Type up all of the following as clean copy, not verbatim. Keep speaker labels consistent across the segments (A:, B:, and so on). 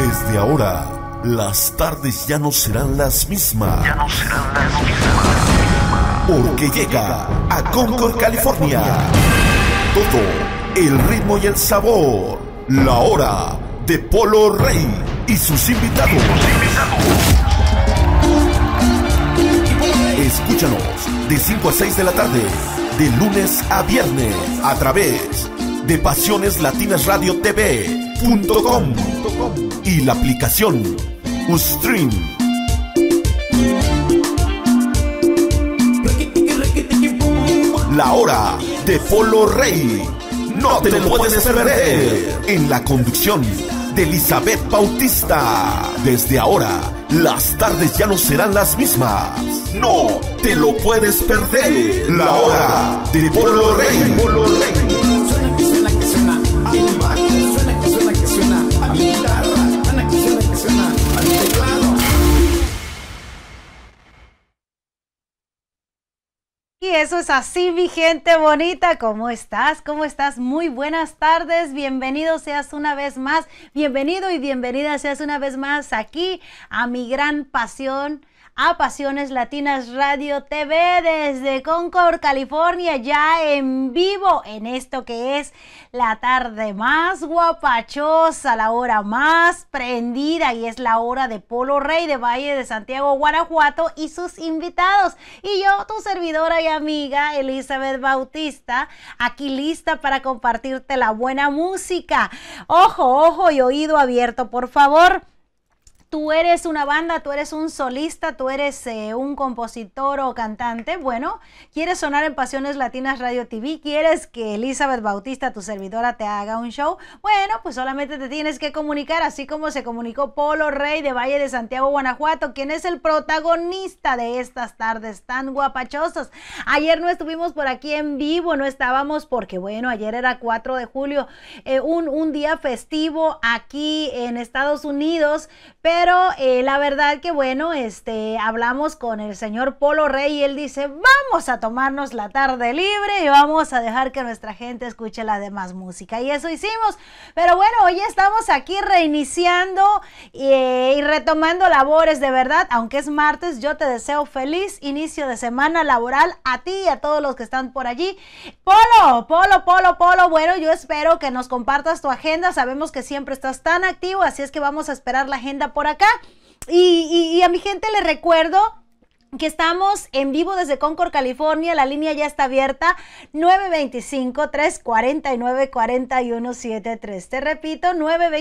A: Desde ahora, las tardes ya no serán las mismas. Porque llega a Concord, California. Todo el ritmo y el sabor. La hora de Polo Rey y sus invitados. Escúchanos de 5 a 6 de la tarde, de lunes a viernes, a través de PasionesLatinasRadioTV.com y la aplicación Ustream. La hora de Polo Rey. No te lo puedes perder. En la conducción de Elizabeth Bautista. Desde ahora, las tardes ya no serán las mismas. No te lo puedes perder. La hora de Polo Rey.
B: Suena que suena que suena a mi máquina, suena que suena que suena a mi guitarra, suena que suena que suena a mi teclado.
C: Y eso es así, mi gente bonita. ¿Cómo estás? ¿Cómo estás? Muy buenas tardes. Bienvenido seas una vez más. Bienvenido y bienvenida seas una vez más aquí a mi gran pasión, a Pasiones Latinas Radio TV desde Concord, California, ya en vivo en esto que es la tarde más guapachosa, la hora más prendida, y es la hora de Polo Rey de Valle de Santiago, Guanajuato, y sus invitados. Y yo, tu servidora y amiga Elizabeth Bautista, aquí lista para compartirte la buena música. Ojo, ojo y oído abierto, por favor. Tú eres una banda, tú eres un solista, tú eres un compositor o cantante. Bueno, ¿quieres sonar en Pasiones Latinas Radio TV? ¿Quieres que Elizabeth Bautista, tu servidora, te haga un show? Bueno, pues solamente te tienes que comunicar, así como se comunicó Polo Rey de Valle de Santiago, Guanajuato, quien es el protagonista de estas tardes tan guapachosas. Ayer no estuvimos por aquí en vivo, no estábamos porque, bueno, ayer era 4 de julio, un día festivo aquí en Estados Unidos, pero la verdad que bueno, hablamos con el señor Polo Rey y él dice, vamos a tomarnos la tarde libre y vamos a dejar que nuestra gente escuche la demás música, y eso hicimos. Pero bueno, hoy estamos aquí reiniciando y retomando labores, de verdad. Aunque es martes, yo te deseo feliz inicio de semana laboral a ti y a todos los que están por allí. Polo, bueno, yo espero que nos compartas tu agenda. Sabemos que siempre estás tan activo, así es que vamos a esperar la agenda por acá. Y a mi gente les recuerdo que estamos en vivo desde Concord, California. La línea ya está abierta, 925-349-4173. Te repito,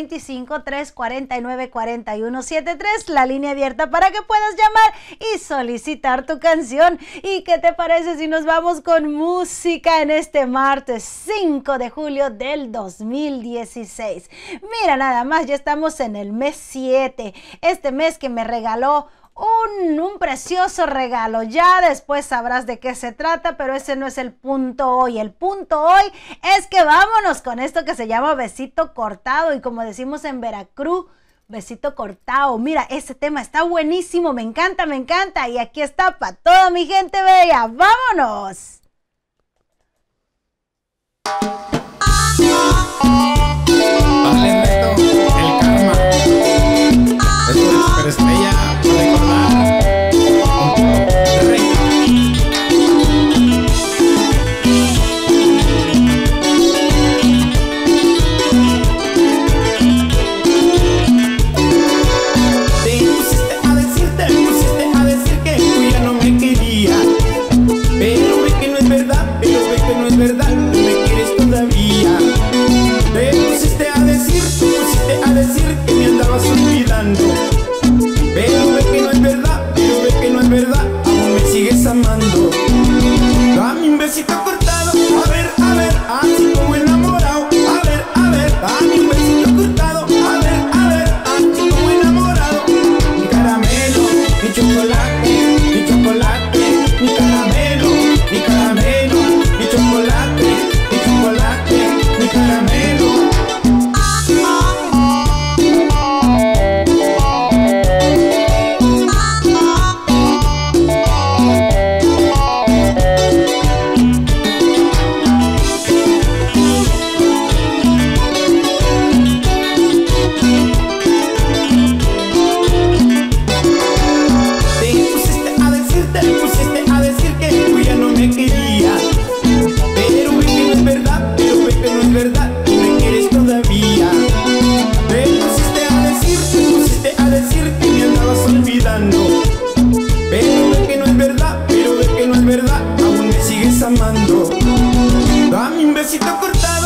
C: 925-349-4173. La línea abierta para que puedas llamar y solicitar tu canción. ¿Y qué te parece si nos vamos con música en este martes 5 de julio del 2016? Mira, nada más, ya estamos en el mes 7. Este mes que me regaló un precioso regalo. Ya después sabrás de qué se trata, pero ese no es el punto hoy. El punto hoy es que vámonos con esto que se llama besito cortado, y como decimos en Veracruz, besito cortado. Mira, ese tema está buenísimo, me encanta, y aquí está para toda mi gente bella. ¡Vámonos!
B: Vale, Neto, el karma. Esto es superestrella para recordar. Rey. Te pusiste a decir que tú ya no me querías. Pero ve que no es verdad, tú me quieres todavía. Te pusiste a decir que me andabas olvidando. Pero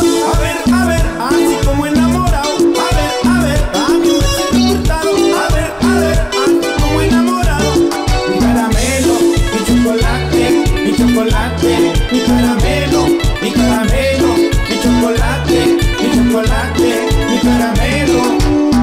B: a ver, así como enamorado. A ver, dame un besito cortado. A ver, así como enamorado. Mi caramelo, mi chocolate, mi chocolate, mi caramelo, mi caramelo, mi chocolate, mi chocolate, mi caramelo.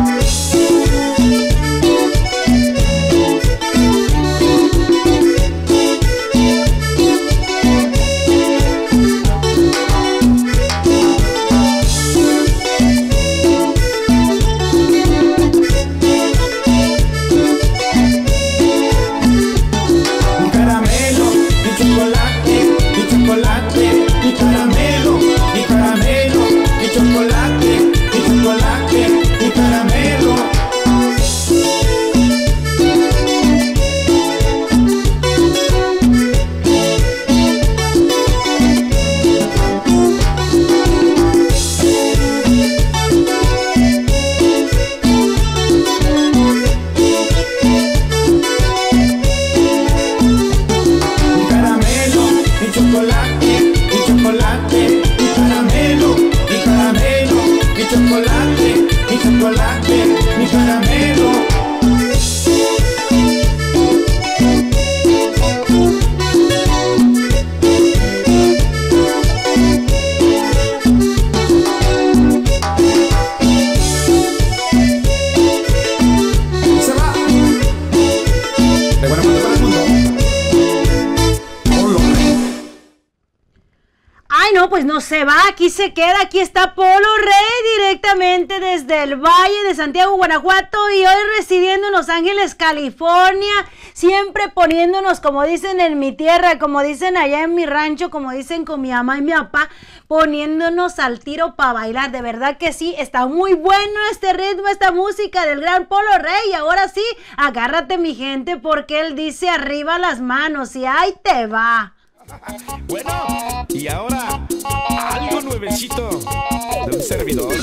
C: Pues no se va, aquí se queda, aquí está Polo Rey directamente desde el Valle de Santiago, Guanajuato, y hoy residiendo en Los Ángeles, California, siempre poniéndonos, como dicen en mi tierra, como dicen allá en mi rancho, como dicen con mi mamá y mi papá, poniéndonos al tiro para bailar. De verdad que sí, está muy bueno este ritmo, esta música del gran Polo Rey. Y ahora sí, agárrate mi gente, porque él dice arriba las manos y ahí te va.
D: Bueno, y ahora algo nuevecito de un servidor,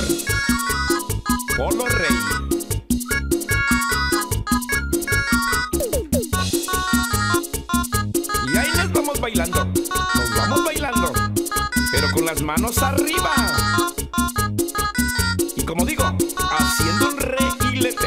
D: Polo Rey. Y ahí les vamos bailando, nos vamos bailando, pero con las manos arriba. Y como digo, haciendo un reguilete.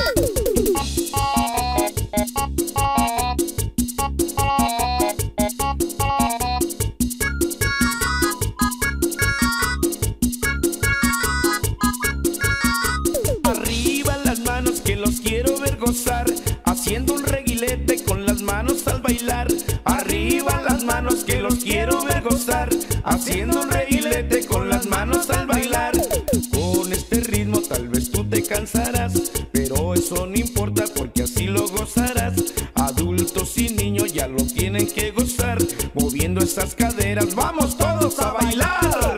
D: Haciendo un reguilete con las manos al bailar. Arriba las manos que los quiero ver gozar. Haciendo un reguilete con las manos al bailar. Con este ritmo tal vez tú te cansarás, pero eso no importa porque así lo gozarás. Adultos y niños ya lo tienen que gozar. Moviendo esas caderas, vamos todos a bailar.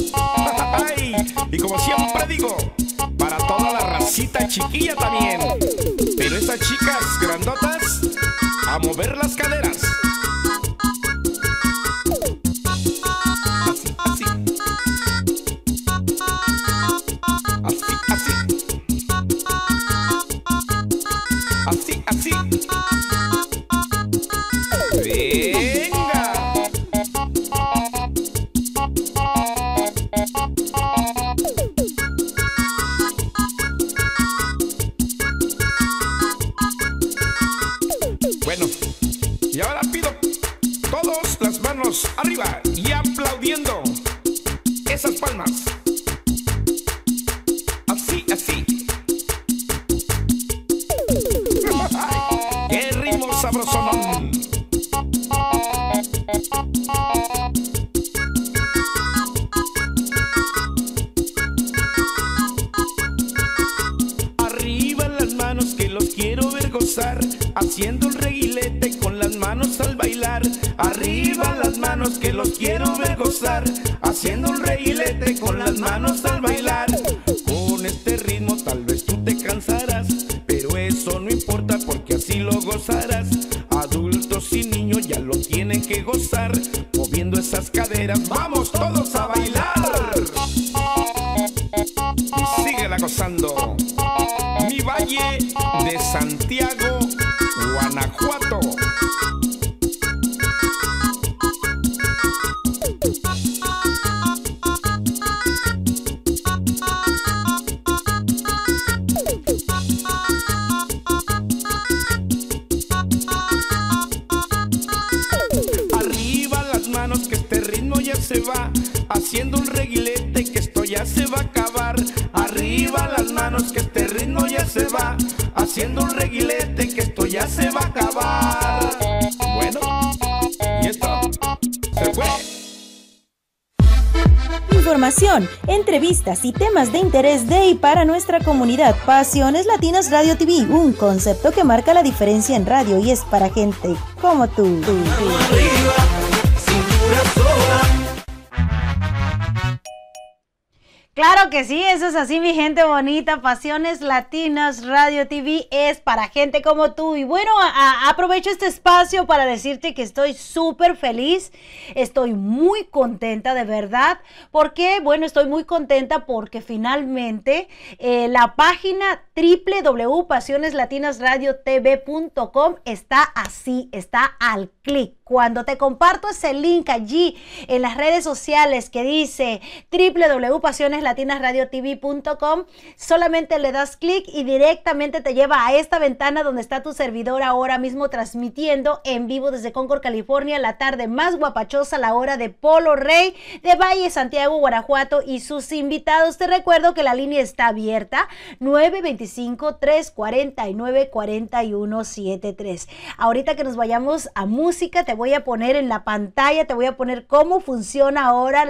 D: Y como siempre digo, para toda la racita chiquilla también. Pero esas chicas grandotas, a mover las caderas. Así, así. Así, así. Venga. Bueno, y ahora pido todos las manos arriba y aplaudiendo esas palmas. Así, así. ¡Qué ritmo sabrosón! Arriba las manos que los quiero ver gozar. Haciendo un reguilete con las manos al bailar. Arriba las manos que los quiero ver gozar. Haciendo un reguilete con las manos al bailar. Con este ritmo tal vez tú te cansarás, pero eso no importa porque así lo gozarás. Adultos y niños ya lo tienen que gozar. Moviendo esas caderas, vamos todos a bailar. Y síguela gozando. Mi Valle de Santiago, Guanajuato.
E: información, entrevistas y temas de interés de y para nuestra comunidad. Pasiones Latinas Radio TV, un concepto que marca la diferencia en radio y es para gente como tú.
C: Claro que sí, eso es así, mi gente bonita. Pasiones Latinas Radio TV es para gente como tú. Y bueno, aprovecho este espacio para decirte que estoy súper feliz, estoy muy contenta de verdad. ¿Por qué? Bueno, estoy muy contenta porque finalmente la página www.pasioneslatinasradiotv.com está así, está al clic. Cuando te comparto ese link allí en las redes sociales que dice www.pasioneslatinasradiotv.com, solamente le das clic y directamente te lleva a esta ventana donde está tu servidor ahora mismo transmitiendo en vivo desde Concord, California, la tarde más guapachosa, la hora de Polo Rey de Valle, Santiago, Guanajuato y sus invitados. Te recuerdo que la línea está abierta, 925-349-4173. Ahorita que nos vayamos a música, te voy a poner en la pantalla, te voy a poner cómo funciona ahora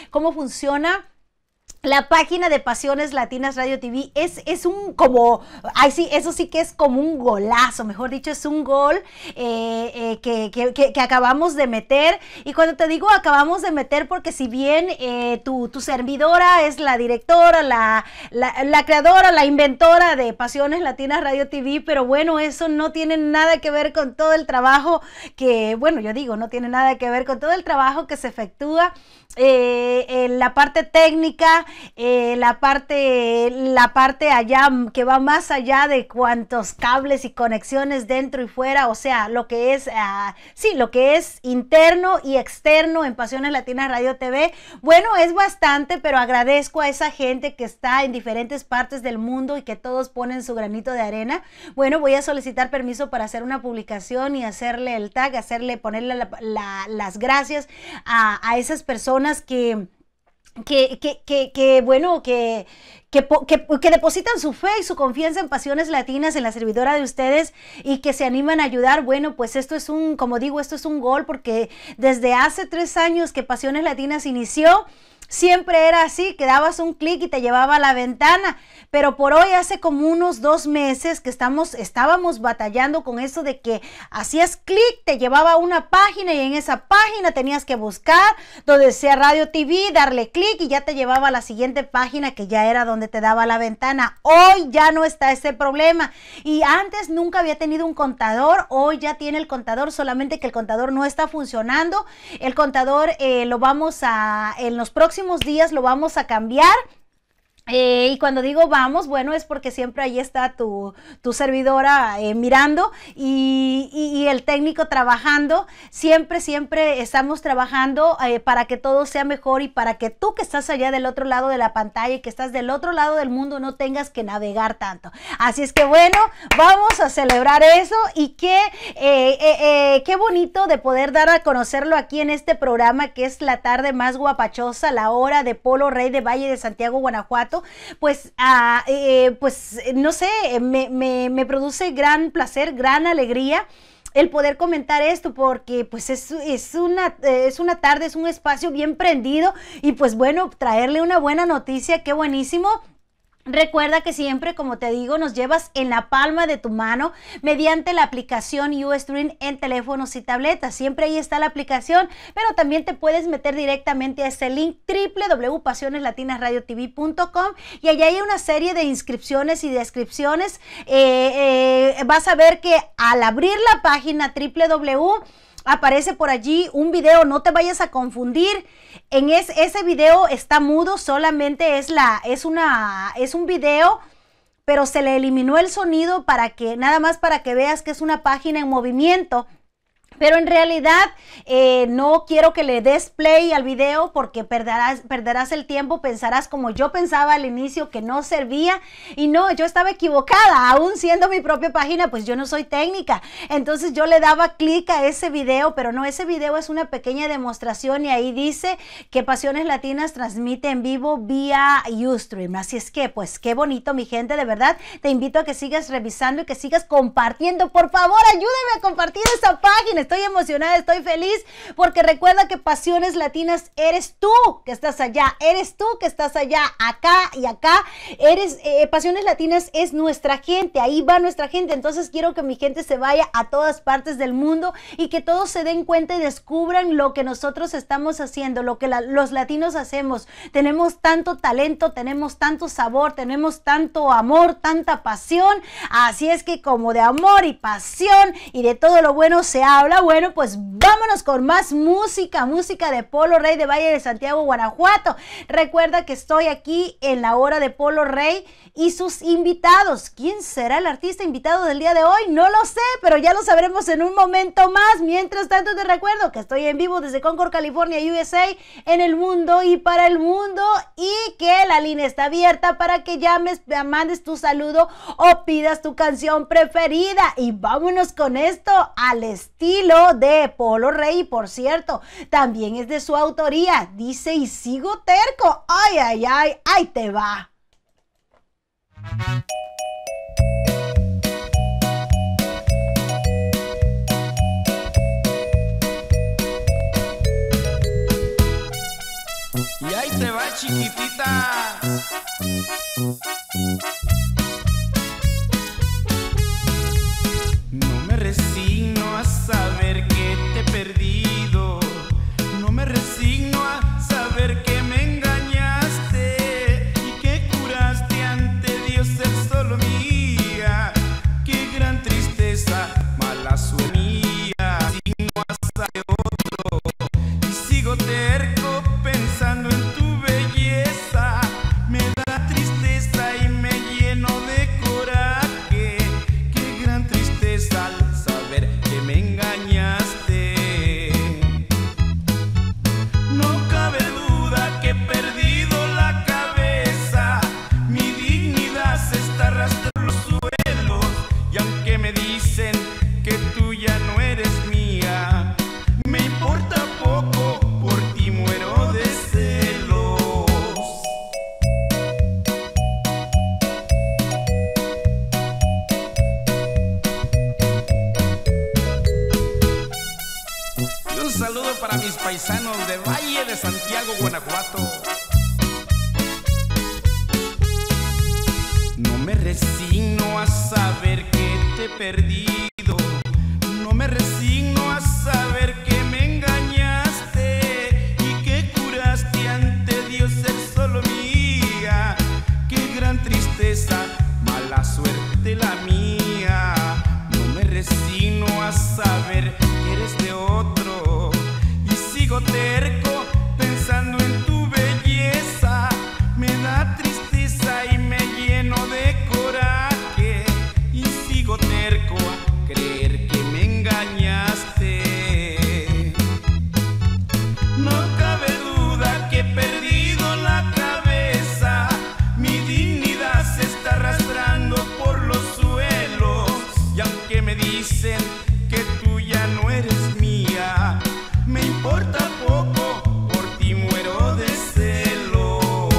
C: la página de Pasiones Latinas Radio TV. Es un como, ay sí, eso sí que es como un golazo, mejor dicho, es un gol que acabamos de meter. Y cuando te digo acabamos de meter, porque si bien tu servidora es la directora, la creadora, la inventora de Pasiones Latinas Radio TV, pero bueno, eso no tiene nada que ver con todo el trabajo que, bueno, yo digo, no tiene nada que ver con todo el trabajo que se efectúa en la parte técnica, la parte allá que va más allá de cuantos cables y conexiones dentro y fuera, o sea, lo que es, sí, lo que es interno y externo en Pasiones Latinas Radio TV. Bueno, es bastante, pero agradezco a esa gente que está en diferentes partes del mundo y que todos ponen su granito de arena. Bueno, voy a solicitar permiso para hacer una publicación y hacerle el tag, ponerle las gracias a esas personas que depositan su fe y su confianza en Pasiones Latinas, en la servidora de ustedes, y que se animan a ayudar. Bueno, pues esto es como digo, esto es un gol, porque desde hace 3 años que Pasiones Latinas inició, siempre era así, que dabas un clic y te llevaba a la ventana. Pero por hoy, hace como unos 2 meses que estábamos batallando con eso de que hacías clic, te llevaba a una página y en esa página tenías que buscar donde decía Radio TV, darle clic y ya te llevaba a la siguiente página, que ya era donde te daba la ventana. Hoy ya no está ese problema, y antes nunca había tenido un contador. Hoy ya tiene el contador, solamente que el contador no está funcionando. El contador en los próximos días lo vamos a cambiar. Y cuando digo vamos, bueno, es porque siempre ahí está tu servidora mirando y el técnico trabajando. Siempre estamos trabajando para que todo sea mejor y para que tú que estás allá del otro lado de la pantalla y que estás del otro lado del mundo no tengas que navegar tanto. Así es que bueno, vamos a celebrar eso, y qué bonito de poder dar a conocerlo aquí en este programa, que es la tarde más guapachosa, la hora de Polo Rey de Valle de Santiago, Guanajuato. Pues no sé, me produce gran placer, gran alegría el poder comentar esto, porque pues es una tarde, es un espacio bien prendido, y pues bueno, traerle una buena noticia, qué buenísimo. Recuerda que siempre, como te digo, nos llevas en la palma de tu mano mediante la aplicación Ustream en teléfonos y tabletas. Siempre ahí está la aplicación, pero también te puedes meter directamente a ese link www.pasioneslatinasradiotv.com, y allá hay una serie de inscripciones y descripciones. Vas a ver que al abrir la página aparece por allí un video. No te vayas a confundir. En ese video está mudo, solamente es un video, pero se le eliminó el sonido nada más para que veas que es una página en movimiento. Pero en realidad no quiero que le des play al video, porque perderás el tiempo. Pensarás como yo pensaba al inicio, que no servía, y no, yo estaba equivocada. Aún siendo mi propia página, pues yo no soy técnica. Entonces yo le daba clic a ese video, pero no, ese video es una pequeña demostración, y ahí dice que Pasiones Latinas transmite en vivo vía Ustream. Así es que pues qué bonito, mi gente, de verdad te invito a que sigas revisando y que sigas compartiendo. Por favor, ayúdame a compartir esta página. estoy emocionada, estoy feliz, porque recuerda que Pasiones Latinas eres tú que estás allá, eres tú que estás allá, acá y acá. Pasiones Latinas es nuestra gente, ahí va nuestra gente. Entonces quiero que mi gente se vaya a todas partes del mundo y que todos se den cuenta y descubran lo que nosotros estamos haciendo, lo que los latinos hacemos. Tenemos tanto talento, tenemos tanto sabor, tenemos tanto amor, tanta pasión. Así es que como de amor y pasión y de todo lo bueno se habla, bueno, pues vámonos con más música de Polo Rey de Valle de Santiago, Guanajuato. Recuerda que estoy aquí en la hora de Polo Rey y sus invitados. ¿Quién será el artista invitado del día de hoy? No lo sé, pero ya lo sabremos en un momento más. Mientras tanto te recuerdo que estoy en vivo desde Concord, California, USA, en el mundo y para el mundo, y que la línea está abierta para que llames, mandes tu saludo o pidas tu canción preferida. Y vámonos con esto al estilo de Polo Rey. Y por cierto, también es de su autoría. Dice "Y sigo terco". Ay, ay, ay, ahí te va.
D: Y ahí te va, chiquitita. No me resigno a saber que te he perdido. No me resigno a saber que me engañaste y que juraste ante Dios ser solo mía. Qué gran tristeza, mala suerte mía. Signo hasta de otro y sigo terco pensando en tu belleza. Me da tristeza y me lleno de coraje. Qué gran tristeza al saber que me engañaste. No cabe duda que he perdido la cabeza. Mi dignidad se está arrastrando por los suelos. Y aunque me dicen que tú ya no eres mía, me importa poco, por ti muero de celos. Y un saludo para mis paisanos de Valle de Santiago, Guanajuato. No me resigno a saber que te he perdido. No me resigno a saber que me engañaste y que juraste ante Dios ser solo mía. Qué gran tristeza, mala suerte la mía. No me resigno a saber que eres de otro y sigo terco pensando en tu belleza. Me da tristeza y me lleno de coraje y sigo terco a creer que me engañaste. No cabe duda que he perdido la cabeza. Mi dignidad se está arrastrando por los suelos. Y aunque me dicen que tú ya no eres mía, me importa poco, por ti muero de celos.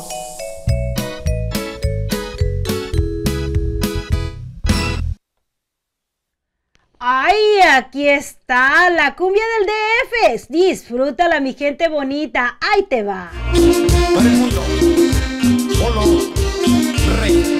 C: Ay, aquí está la cumbia del DF. Disfrútala, mi gente bonita. Ahí te va.
D: Para el mundo, Polo Rey.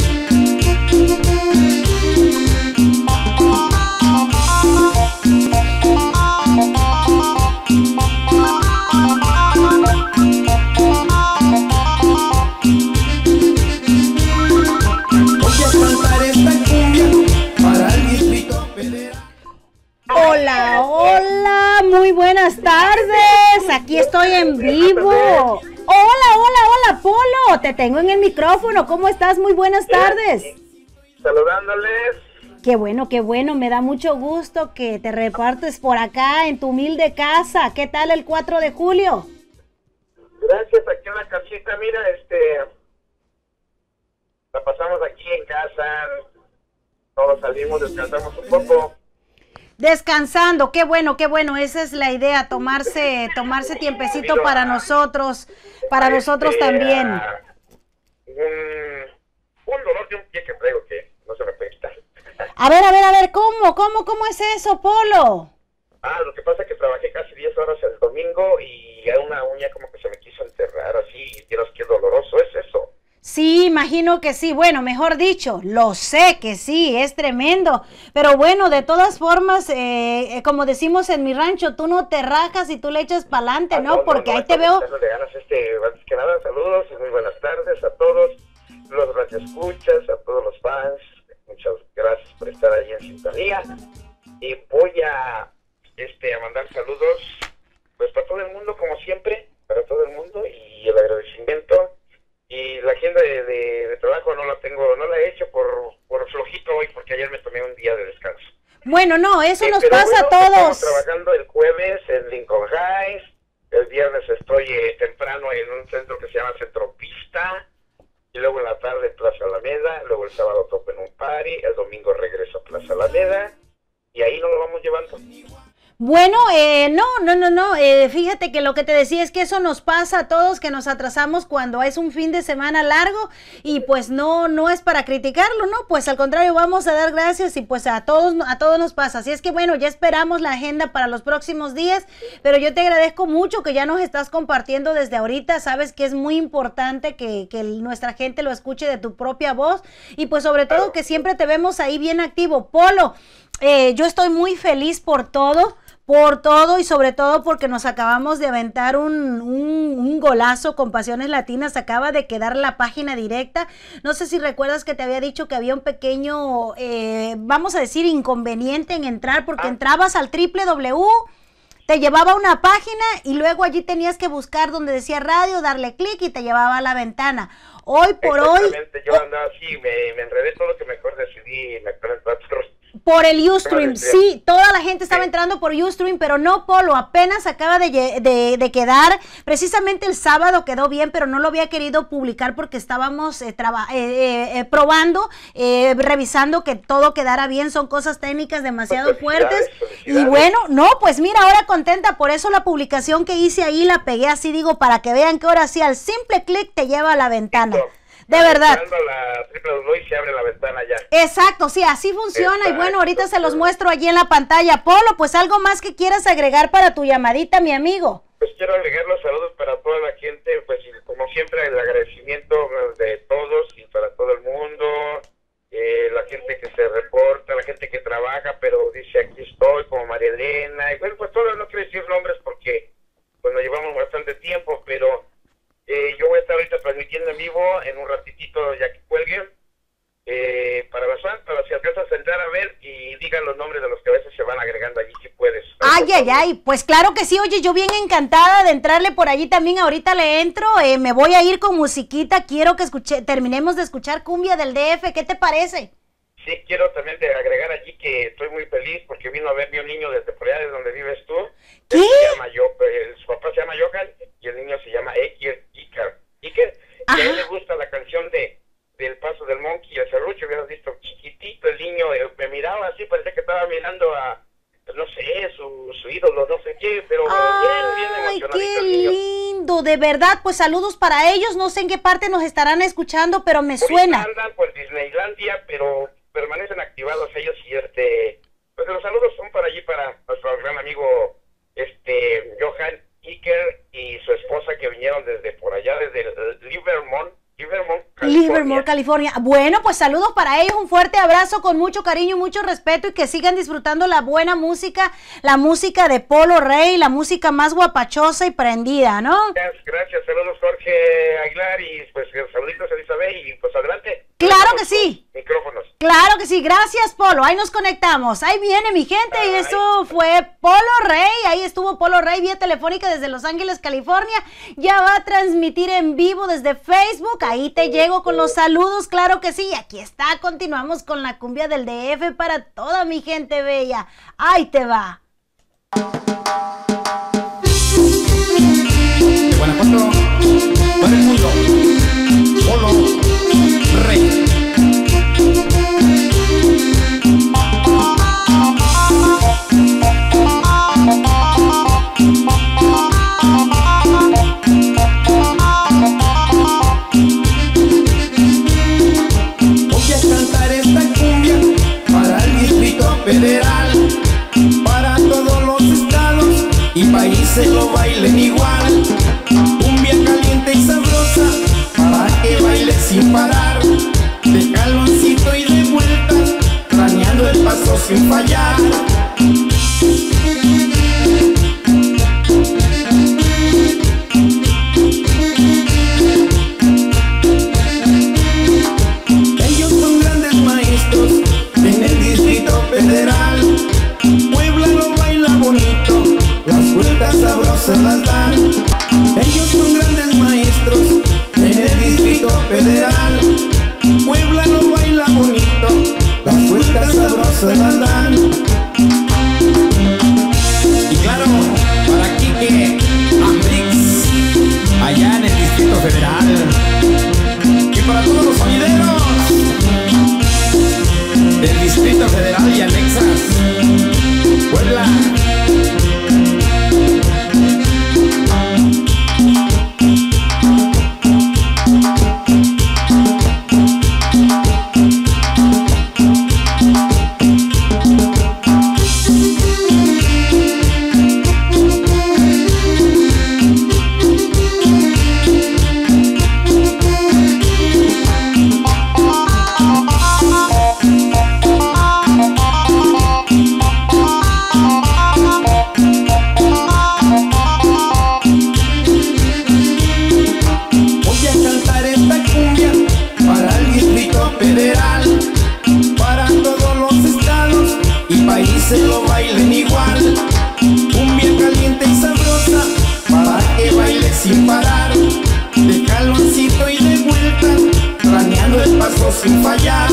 B: Voy a cantar esta cumbia para el Distrito Federal.
C: Hola, hola, muy buenas tardes. Aquí estoy en vivo. Hola, hola, hola, Polo. Te tengo en el micrófono. ¿Cómo estás? Muy buenas tardes.
F: Saludándoles.
C: Qué bueno, me da mucho gusto que te repartes por acá en tu humilde casa. ¿Qué tal el 4 de julio?
F: Gracias, aquí en la casita, mira, la pasamos aquí en casa, todos salimos, descansamos un poco.
C: Descansando, qué bueno, esa es la idea, tomarse tiempecito para nosotros también.
F: Un dolor de un pie que traigo que no se me puede quitar.
C: A ver, ¿cómo es eso, Polo?
F: Lo que pasa es que trabajé casi 10 horas el domingo y a una uña como que se me quiso enterrar así, y Dios, qué doloroso es eso.
C: Sí, imagino que sí. Bueno, mejor dicho, lo sé que sí, es tremendo. Pero bueno, de todas formas, como decimos en mi rancho, tú no te rajas y tú le echas para adelante, ¿no? Porque ahí te veo.
F: Antes que nada, saludos y muy buenas tardes a todos los radioescuchas, a todos los fans. Muchas gracias por estar ahí en sintonía. Y voy a mandar saludos, pues para todo el mundo, como siempre, para todo el mundo, y el agradecimiento. Y la agenda de trabajo no la he hecho por flojito hoy, porque ayer me tomé un día de descanso.
C: Bueno, no, eso nos pasa a todos.
F: Estamos trabajando el jueves en Lincoln Heights, el viernes estoy temprano en un centro que se llama Centro Pista, y luego en la tarde Plaza Alameda, luego el sábado toco en un party, el domingo regreso a Plaza Alameda, y ahí nos lo vamos llevando.
C: Bueno, no, fíjate que lo que te decía es que eso nos pasa a todos, que nos atrasamos cuando es un fin de semana largo y pues no es para criticarlo, ¿no? Pues al contrario, vamos a dar gracias y pues a todos nos pasa. Así es que bueno, ya esperamos la agenda para los próximos días, pero yo te agradezco mucho que ya nos estás compartiendo desde ahorita. Sabes que es muy importante que nuestra gente lo escuche de tu propia voz y pues sobre todo que siempre te vemos ahí bien activo. Polo, yo estoy muy feliz por todo y sobre todo porque nos acabamos de aventar un golazo con Pasiones Latinas. Acaba de quedar la página directa. No sé si recuerdas que te había dicho que había un pequeño, vamos a decir, inconveniente en entrar, porque entrabas al www, te llevaba a una página y luego allí tenías que buscar donde decía radio, darle clic y te llevaba a la ventana. Hoy por hoy...
F: Yo andaba así, me enredé todo lo que mejor decidí, me acuerdo
C: por el Ustream, sí, toda la gente estaba entrando por Ustream, pero no, Polo, apenas acaba de quedar, precisamente el sábado quedó bien, pero no lo había querido publicar porque estábamos probando, revisando que todo quedara bien, son cosas técnicas demasiado fuertes, y bueno, no, pues mira, ahora contenta, por eso la publicación que hice ahí la pegué así, digo, para que vean que ahora sí, al simple clic te lleva a la ventana. De verdad.
F: La www y se abre la ventana ya.
C: Exacto, sí, así funciona. Exacto. Y bueno, ahorita se los muestro allí en la pantalla. Polo, pues algo más que quieras agregar para tu llamadita, mi amigo.
F: Pues quiero agregar los saludos para toda la gente, pues como siempre el agradecimiento de todos y para todo el mundo, la gente que se reporta, la gente que trabaja, pero dice aquí estoy, como María Elena, y bueno, pues todos, no quiero decir nombres porque pues nos llevamos bastante tiempo, pero... yo voy a estar ahorita transmitiendo en vivo en un ratitito ya que cuelgue para las fans, para si alcanzas a entrar a ver y digan los nombres de los que a veces se van agregando allí si puedes.
C: Ay, pues claro que sí, oye, yo bien encantada de entrarle por allí también, ahorita le entro, me voy a ir con musiquita, quiero que terminemos de escuchar cumbia del DF, ¿qué te parece?
F: Sí, quiero también de agregar allí que estoy muy feliz porque vino a verme un niño desde por allá de donde vives tú.
C: ¿Qué?
F: Su papá se llama Johan y el niño se llama Iker. Y a él le gusta la canción del Paso del Monkey y el Serrucho. Hubieras visto chiquitito el niño, me miraba así, parecía que estaba mirando a, no sé, su ídolo, no sé qué, pero bien emocionadito.
C: ¡Qué lindo! De verdad, pues saludos para ellos, no sé en qué parte nos estarán escuchando, pero me suena.
F: Andan por Disneylandia, pero permanecen activados ellos y pues los saludos son para allí, para nuestro gran amigo Johan Iker y su esposa que vinieron desde por allá, desde
C: Livermore, California. Bueno, pues saludos para ellos, un fuerte abrazo con mucho cariño, mucho respeto y que sigan disfrutando la buena música, la música de Polo Rey, la música más guapachosa y prendida, ¿no?
F: Gracias, saludos Jorge Aguilar y pues saluditos a Elizabeth y pues adelante.
C: Claro que sí.
F: Micrófonos.
C: Claro que sí, gracias Polo, ahí nos conectamos, ahí viene mi gente y eso fue Polo Rey, ahí estuvo Polo Rey vía telefónica desde Los Ángeles, California, ya va a transmitir en vivo desde Facebook, ahí te llego con los saludos, claro que sí, aquí está, continuamos con la cumbia del DF para toda mi gente bella, ahí te va.
B: Guanajuato, para el mundo, Polo Rey. Federal, para todos los sin parar, de jaloncito y de vueltas, planeando el paso sin fallar. Ellos son grandes maestros en el Distrito Federal. Puebla lo baila bonito, las vueltas sabrosas las dan. Ellos son grandes maestros en el Distrito Federal. Puebla lo baila bonito, las vueltas sabrosas las dan. Y claro, para Quique Ambrix, allá en el Distrito Federal. Y para todos los sonideros del Distrito Federal y anexas, Puebla. Se lo bailen igual, cumbia caliente y sabrosa, para que baile sin parar, de jaloncito y de vuelta, planeando el paso sin fallar.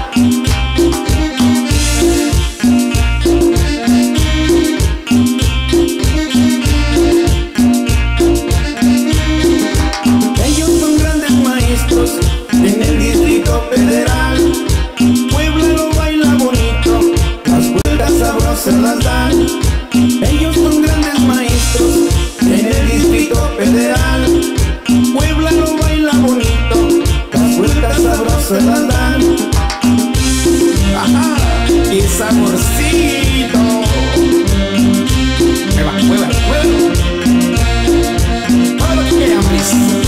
B: Ellos son grandes maestros en el Distrito Federal. Puebla lo baila bonito, las vueltas sabrosas las dan. Ellos son grandes maestros en el Distrito Federal. Puebla lo baila bonito, las vueltas sabrosas las dan. ¡Ajá! ¡Qué saborcito! ¡Mueva, mueva, mueva! ¡Todo lo que quieran, please!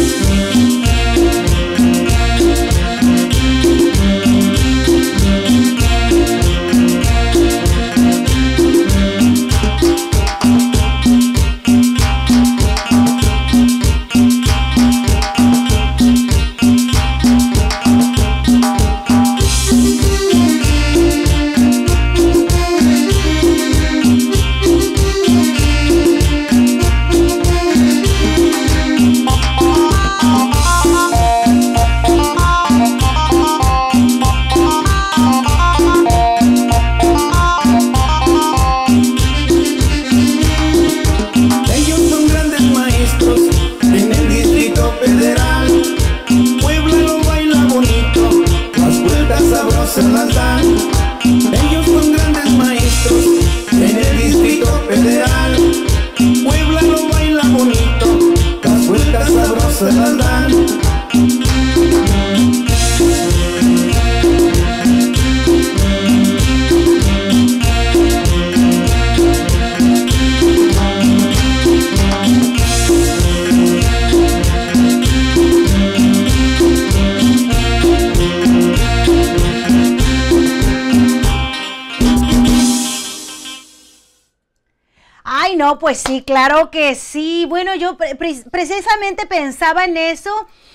C: No, pues sí, claro que sí. Bueno, yo precisamente pensaba en eso,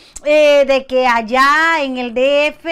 C: de que allá en el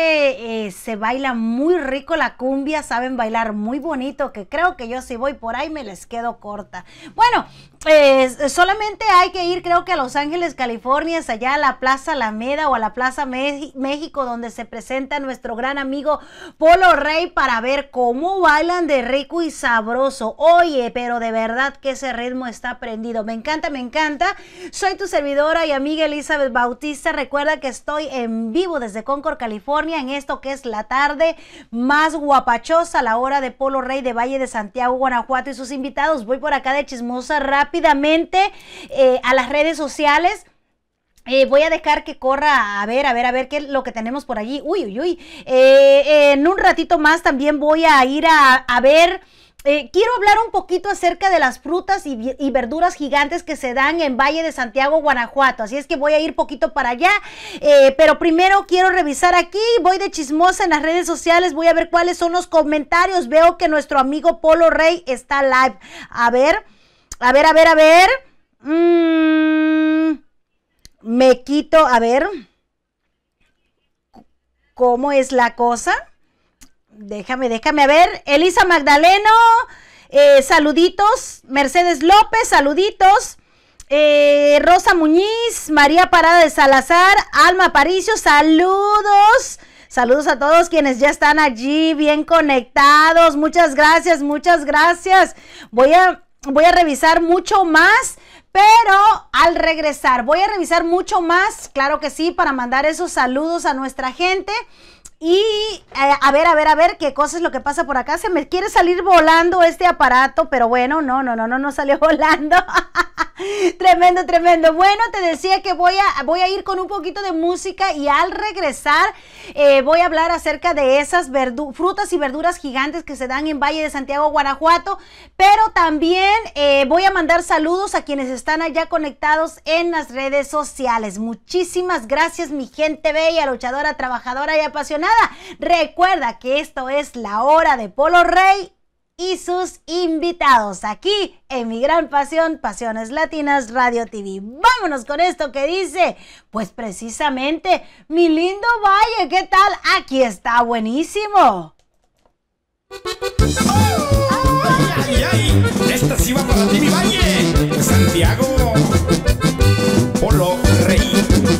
C: DF se baila muy rico la cumbia, saben bailar muy bonito, que creo que yo si voy por ahí me les quedo corta. Bueno, solamente hay que ir, creo que a Los Ángeles, California, allá a la Plaza Alameda o a la Plaza México, donde se presenta nuestro gran amigo Polo Rey, para ver cómo bailan de rico y sabroso. Oye, pero de verdad que ese ritmo está prendido. Me encanta, me encanta. Soy tu servidora y amiga Elizabeth Bautista. Recuerda que estoy en vivo desde Concord, California, en esto que es la tarde más guapachosa, la hora de Polo Rey de Valle de Santiago, Guanajuato y sus invitados. Voy por acá de chismosa rápidamente a las redes sociales. Voy a dejar que corra a ver qué es lo que tenemos por allí. En un ratito más también voy a ir a ver quiero hablar un poquito acerca de las frutas y verduras gigantes que se dan en Valle de Santiago, Guanajuato. Así es que voy a ir poquito para allá. Pero primero quiero revisar aquí. Voy de chismosa en las redes sociales. Voy a ver cuáles son los comentarios. Veo que nuestro amigo Polo Rey está live. A ver. Me quito, a ver. ¿Cómo es la cosa? Déjame a ver. Elisa Magdaleno, saluditos. Mercedes López, saluditos. Rosa Muñiz, María Parada de Salazar, Alma Aparicio, saludos. Saludos a todos quienes ya están allí bien conectados. Muchas gracias, muchas gracias. Voy a revisar mucho más, pero al regresar voy a revisar mucho más, claro que sí, para mandar esos saludos a nuestra gente. Y a ver qué cosa es lo que pasa por acá. Se me quiere salir volando este aparato, pero bueno, no salió volando. Tremendo. Bueno, te decía que voy a ir con un poquito de música y al regresar voy a hablar acerca de esas frutas y verduras gigantes que se dan en Valle de Santiago, Guanajuato, pero también voy a mandar saludos a quienes están allá conectados en las redes sociales. Muchísimas gracias, mi gente bella, luchadora, trabajadora y apasionada. Recuerda que esto es La Hora de Polo Rey y sus invitados aquí en mi gran pasión, Pasiones Latinas Radio TV. Vámonos con esto que dice, pues precisamente, mi lindo Valle, ¿qué tal? Aquí está buenísimo.
D: ¡Ay! Esta sí va para ti, mi Valle, Santiago, Polo Rey.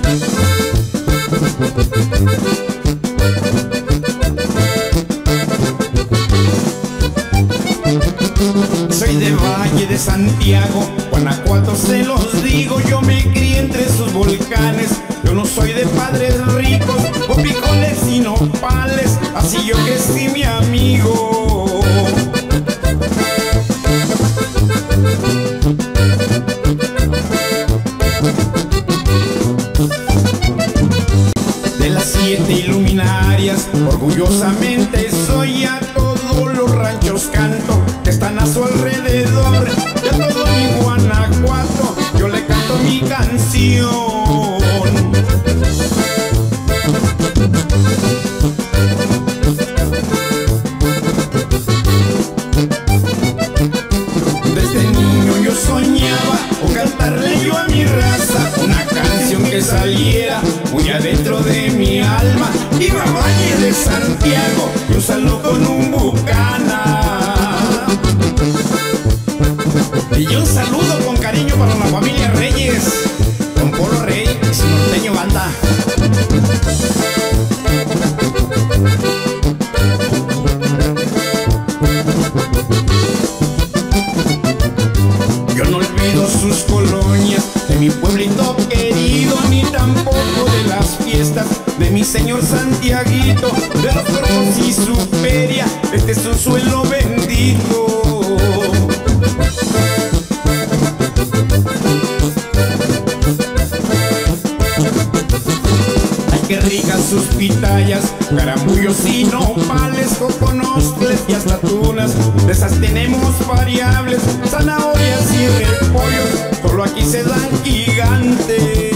D: Soy de Valle de Santiago, Guanajuato, se los digo. Yo me crié entre sus volcanes. Yo no soy de padres ricos, con picones y nopales. Así yo crecí, mi amigo. De las 7 iluminarias, orgullosamente soy, a todos los ranchos canto que están a su alrededor. Y a todo mi Guanajuato yo le canto mi canción. Desde niño yo soñaba con cantarle yo a mi raza una canción que saliera muy adentro de mi alma. Iba a Valle de Santiago y un saludo con un bucana. Y un saludo con cariño para la familia Reyes, con Polo Rey y su norteño banda. Yo no olvido sus colonias, de mi pueblito querido, ni tampoco de las fiestas de mi señor Santiaguito, de los toros y su feria. Este es un suelo bendito. Ay, qué ricas sus pitayas, caramullos y nopales, coconostles y hasta tunas. De esas tenemos variables, zanahorias y repollos, solo aquí se dan gigantes.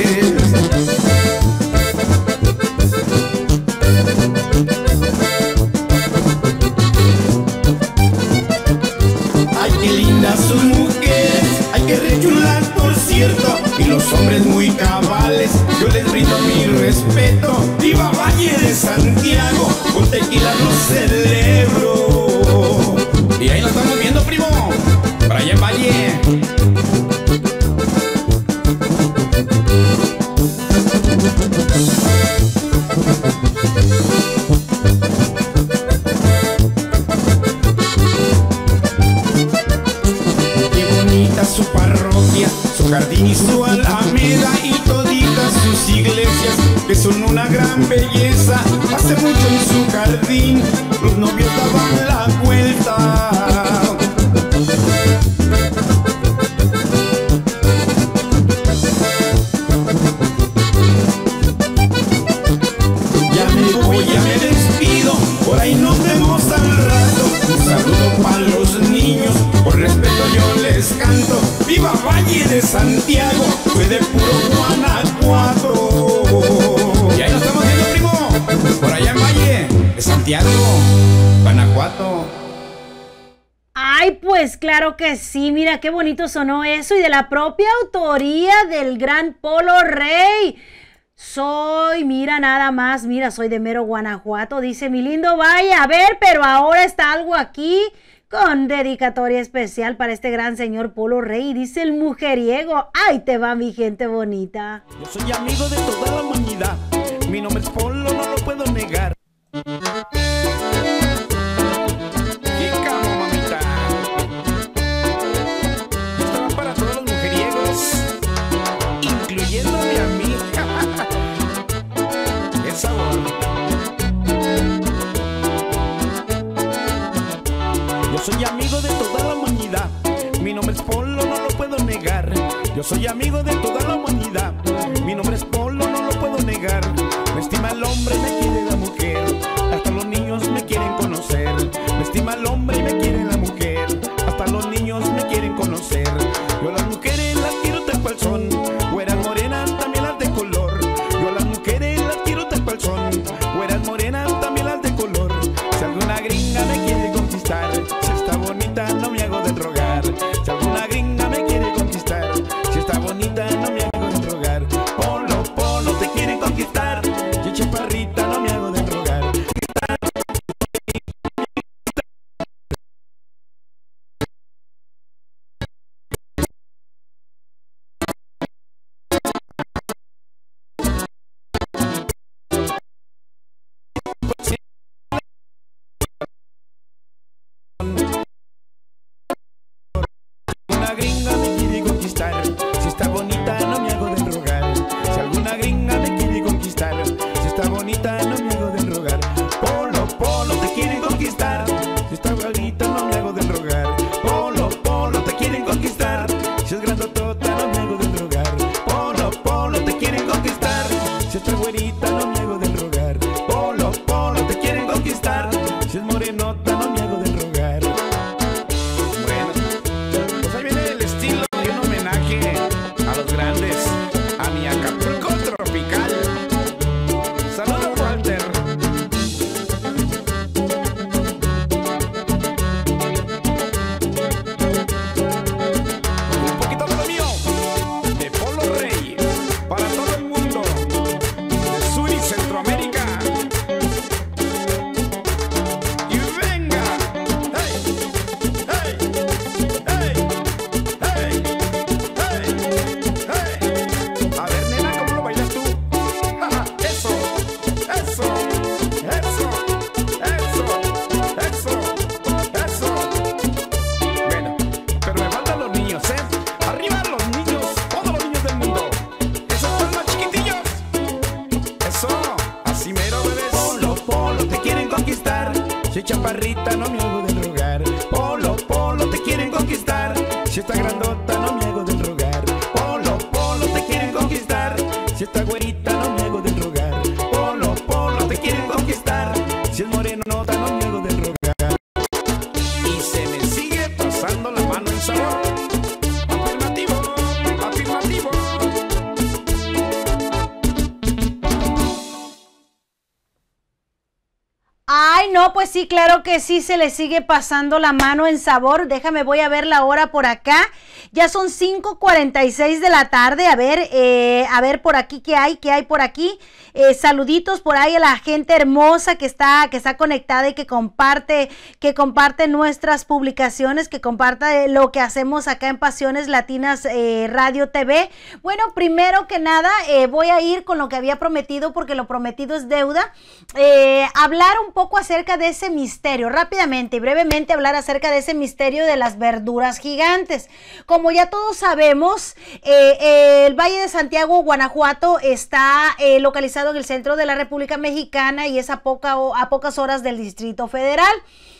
D: Ay, qué lindas sus mujeres, ay, qué rechulas por cierto, y los hombres muy cabales, yo les brindo mi respeto. Viva Valle de Santiago, con tequila lo celebro. Y ahí lo estamos viendo, primo, para allá en Valle. Qué bonita su parroquia, su jardín y su alameda, y toditas sus iglesias, que son una gran belleza. Hace mucho en su jardín los novios daban la vuelta. Ya me voy, ya me despido, por ahí nos vemos al rato. Un saludo para los
B: aquí de Santiago, soy de puro Guanajuato. Y ahí nos estamos viendo, primo, por allá en Valle de Santiago, Guanajuato.
C: Ay, pues claro que sí, mira qué bonito sonó eso, y de la propia autoría del gran Polo Rey. Soy, mira nada más, mira, soy de mero Guanajuato, dice mi lindo Valle. A ver, pero ahora está algo aquí con dedicatoria especial para este gran señor Polo Rey, dice el mujeriego. Ay, te va mi gente bonita.
D: Yo soy amigo de toda la humanidad, mi nombre es Polo, no lo puedo negar. Soy amigo de toda la humanidad, mi nombre es Polo, no lo puedo negar. Yo soy amigo de toda la humanidad, mi nombre es Polo, no lo puedo negar. Me estima el hombre y me quiere la mujer, hasta los niños me quieren conocer. Me estima el hombre y me quiere la mujer, hasta los niños me quieren conocer. Yo a las mujeres las quiero tal cual son, güeras morenas también las de color. Yo a las mujeres las quiero tal cual son, güeras morenas también las de color. Si alguna gringa me quiere conquistar, no me hago de rogar. Si alguna gringa me quiere conquistar, si está bonita no me hago de rogar. Polo, Polo, te quieren conquistar, si chaparrita no me hago de rogar. Chaparrita no me hago del rogar. Polo, Polo, te quieren conquistar, si está grandota no me hago del rogar. Polo, Polo, te quieren conquistar, si está güerita no me hago del rogar. Polo, Polo, te quieren conquistar, si es morenota no me hago del rogar. Y se me sigue pasando la mano en sabor. Afirmativo, afirmativo.
C: Ay, no, pues sí, claro que sí, se le sigue pasando la mano en sabor. Déjame, voy a ver la hora por acá. Ya son 5:46 de la tarde. A ver por aquí qué hay por aquí. Saluditos por ahí a la gente hermosa que está conectada y que comparte nuestras publicaciones, que comparte lo que hacemos acá en Pasiones Latinas Radio TV. Bueno, primero que nada, voy a ir con lo que había prometido, porque lo prometido es deuda. Hablar un poco acerca de ese misterio, rápidamente y brevemente hablar acerca de ese misterio de las verduras gigantes. Como ya todos sabemos, el Valle de Santiago, Guanajuato, está localizado en el centro de la República Mexicana y es a pocas horas del Distrito Federal.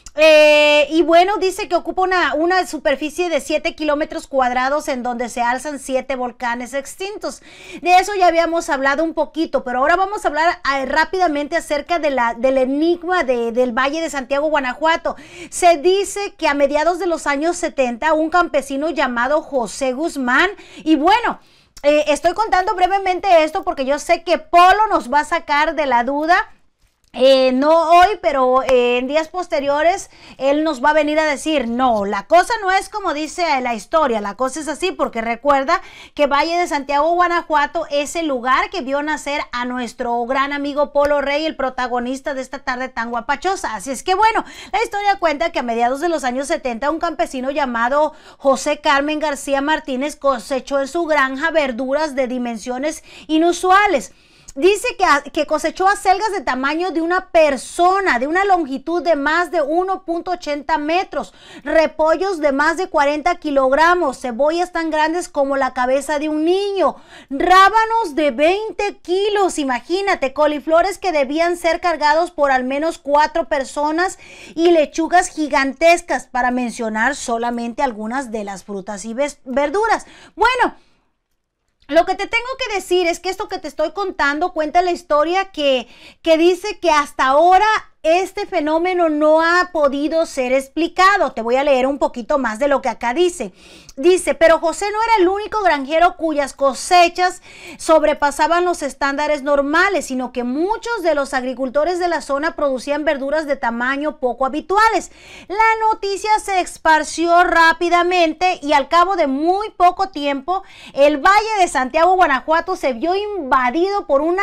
C: Y bueno, dice que ocupa una superficie de 7 kilómetros cuadrados en donde se alzan 7 volcanes extintos. De eso ya habíamos hablado un poquito, pero ahora vamos a hablar rápidamente acerca del enigma del Valle de Santiago, Guanajuato. Se dice que a mediados de los años 70, un campesino llamado José Guzmán, y bueno, estoy contando brevemente esto porque yo sé que Polo nos va a sacar de la duda. No hoy, pero en días posteriores él nos va a venir a decir, no, la cosa no es como dice la historia, la cosa es así, porque recuerda que Valle de Santiago, Guanajuato es el lugar que vio nacer a nuestro gran amigo Polo Rey, el protagonista de esta tarde tan guapachosa. Así es que bueno, la historia cuenta que a mediados de los años 70 un campesino llamado José Carmen García Martínez cosechó en su granja verduras de dimensiones inusuales. Dice que cosechó acelgas de tamaño de una persona, de una longitud de más de 1.80 metros, repollos de más de 40 kilogramos, cebollas tan grandes como la cabeza de un niño, rábanos de 20 kilos, imagínate, coliflores que debían ser cargados por al menos 4 personas y lechugas gigantescas, para mencionar solamente algunas de las frutas y verduras. Bueno, lo que te tengo que decir es que esto que te estoy contando cuenta la historia que dice que hasta ahora este fenómeno no ha podido ser explicado. Te voy a leer un poquito más de lo que acá dice. Dice, pero José no era el único granjero cuyas cosechas sobrepasaban los estándares normales, sino que muchos de los agricultores de la zona producían verduras de tamaño poco habituales. La noticia se esparció rápidamente y al cabo de muy poco tiempo, el Valle de Santiago, Guanajuato se vio invadido por una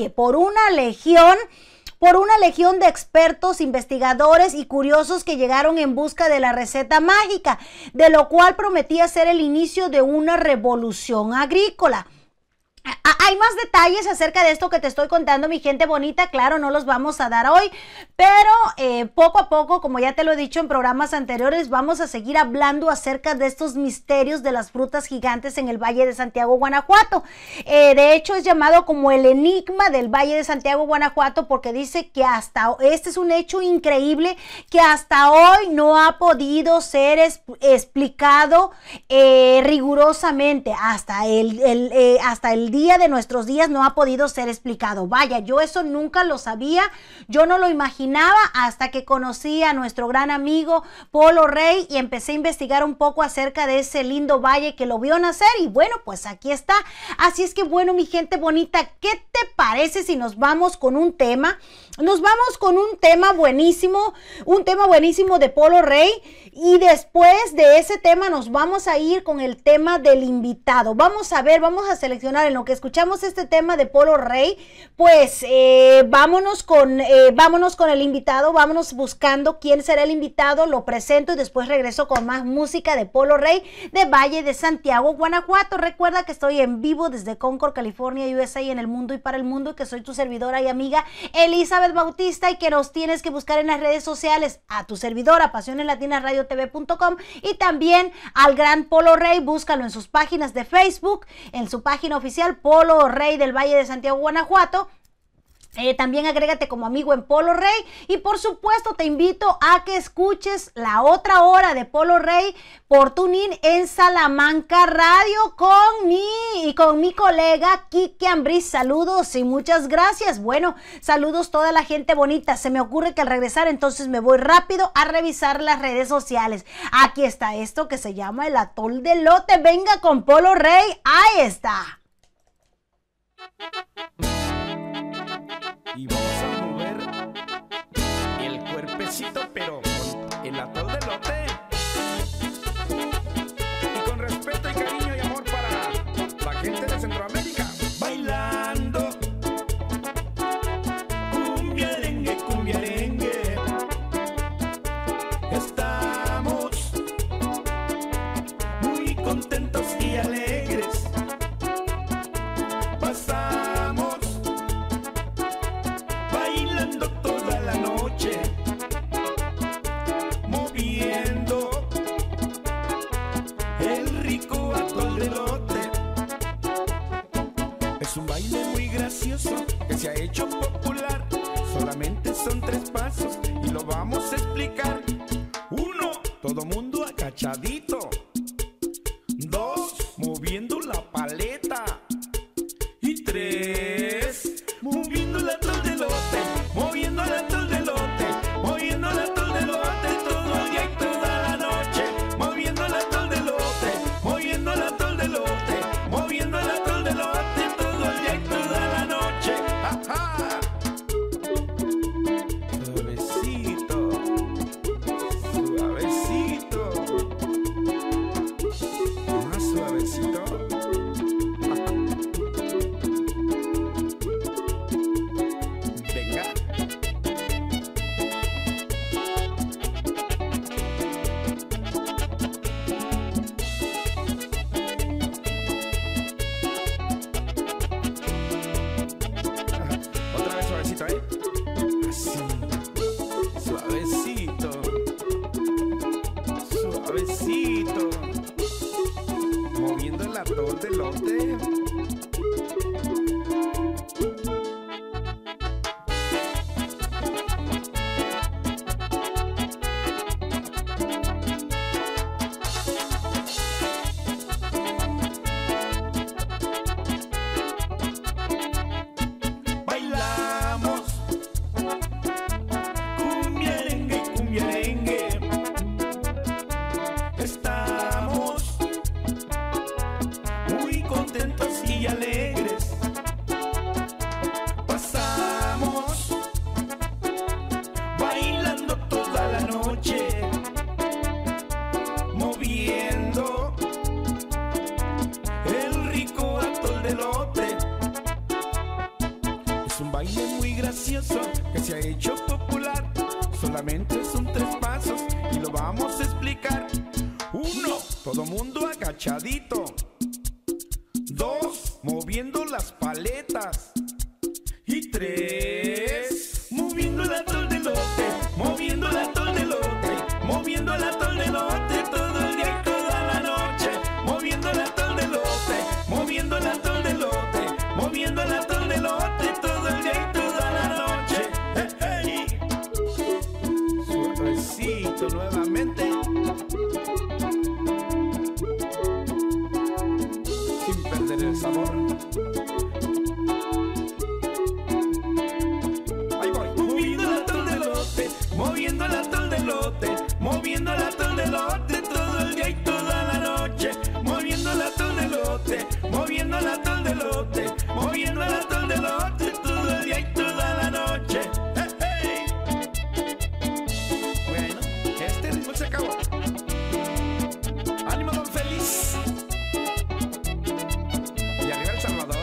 C: legión de expertos, investigadores y curiosos que llegaron en busca de la receta mágica, de lo cual prometía ser el inicio de una revolución agrícola. Hay más detalles acerca de esto que te estoy contando, mi gente bonita. Claro, no los vamos a dar hoy, pero poco a poco, como ya te lo he dicho en programas anteriores, vamos a seguir hablando acerca de estos misterios de las frutas gigantes en el Valle de Santiago, Guanajuato. De hecho, es llamado como el enigma del Valle de Santiago, Guanajuato, porque dice que este es un hecho increíble que hasta hoy no ha podido ser explicado rigurosamente. Hasta el día de nuestros días no ha podido ser explicado. Vaya, yo eso nunca lo sabía, yo no lo imaginaba hasta que conocí a nuestro gran amigo Polo Rey y empecé a investigar un poco acerca de ese lindo valle que lo vio nacer y bueno, pues aquí está. Así es que bueno, mi gente bonita, ¿qué te parece si nos vamos con un tema? Nos vamos con un tema buenísimo de Polo Rey y después de ese tema nos vamos a ir con el tema del invitado. Vamos a ver, vamos a seleccionar en lo que escuchamos este tema de Polo Rey, pues vámonos con el invitado, vámonos buscando quién será el invitado, lo presento y después regreso con más música de Polo Rey de Valle de Santiago, Guanajuato. Recuerda que estoy en vivo desde Concord, California, USA y en el mundo y para el mundo, y que soy tu servidora y amiga Elizabeth Bautista y que nos tienes que buscar en las redes sociales a tu servidora pasioneslatinasradiotv.com y también al gran Polo Rey. Búscalo en sus páginas de Facebook, en su página oficial Polo Rey del Valle de Santiago, Guanajuato. También agrégate como amigo en Polo Rey y por supuesto te invito a que escuches la otra hora de Polo Rey por TuneIn en Salamanca Radio con mi colega Kiki Ambris. Saludos y muchas gracias. Bueno, saludos toda la gente bonita. Se me ocurre que al regresar entonces me voy rápido a revisar las redes sociales. Aquí está esto que se llama el atol de elote. Venga con Polo Rey. Ahí está.
D: Y vamos a mover el cuerpecito, pero con el atol de elote. Y con respeto y cariño y amor para la gente de Centroamérica. Bailando cumbia arengue, estamos muy contentos y alegres. Pasamos bailando toda la noche, moviendo el rico atol de elote. Es un baile muy gracioso que se ha hecho popular. Solamente son 3 pasos y lo vamos a explicar. todo mundo agachadito. 2, moviendo la paleta. Y 3, moviendo la tol de lote, moviendo la tol de lote, moviendo la tol de lote todo el día y toda la noche, moviendo la tol de lote, moviendo la tol de lote, moviendo la tol de lote todo el día y toda la noche. ¡Ajá! Suavecito, suavecito, más suavecito. Venga. Otra vez suavecito, ¿eh? Así. Suavecito. Suavecito. Moviendo la tol de lote. Bailamos cumbiarengue, cumbiarengue. Estamos muy contentos y alegres. Pasamos bailando toda la noche, moviendo el rico atol de lote. Es un baile muy gracioso que se ha hecho popular. Solamente son 3 pasos y lo vamos a explicar. 1, todo mundo agachadito. 2, moviendo las paletas. Y 3, moviendo el atol de lote, moviendo el atol de lote, moviendo el atol de lote todo el día y toda la noche, moviendo el atol de lote, moviendo el atol de lote, moviendo el atol de lote todo el día y toda la noche. ¡Hey, hey! Suavecito nuevamente, sin perder el sabor. Ahí voy. Moviendo el atol de lote, moviendo el atol de lote, moviendo el atol de lote todo el día y toda la noche, moviendo el atol de lote, moviendo el atol de lote, moviendo el atol de lote todo el día y toda la noche. ¡Hey, hey! Bueno, este ritmo se acabó. ¡Ánimo, don Feliz! Y arriba El Salvador.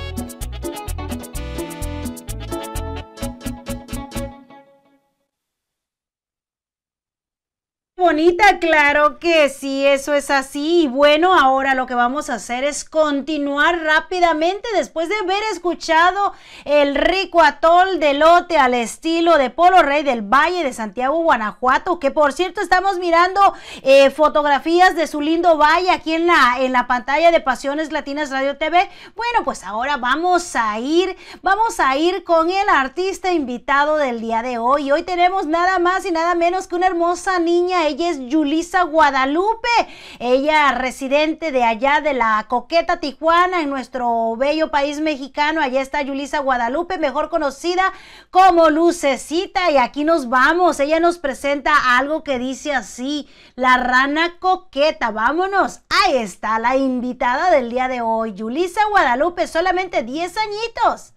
C: Bonita, claro que sí, eso es así. Y bueno, ahora lo que vamos a hacer es continuar rápidamente después de haber escuchado el rico atol de lote al estilo de Polo Rey del Valle de Santiago, Guanajuato, que por cierto estamos mirando fotografías de su lindo valle aquí en la pantalla de Pasiones Latinas Radio TV. Bueno, pues ahora vamos a ir con el artista invitado del día de hoy. Hoy tenemos nada más y nada menos que una hermosa niña. Ella es Yulisa Guadalupe, ella residente de allá de la coqueta Tijuana, en nuestro bello país mexicano. Allá está Yulisa Guadalupe, mejor conocida como Lucecita, y aquí nos vamos. Ella nos presenta algo que dice así: la rana coqueta. Vámonos, ahí está la invitada del día de hoy, Yulisa Guadalupe, solamente 10 añitos.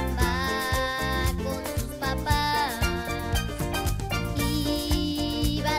G: Iba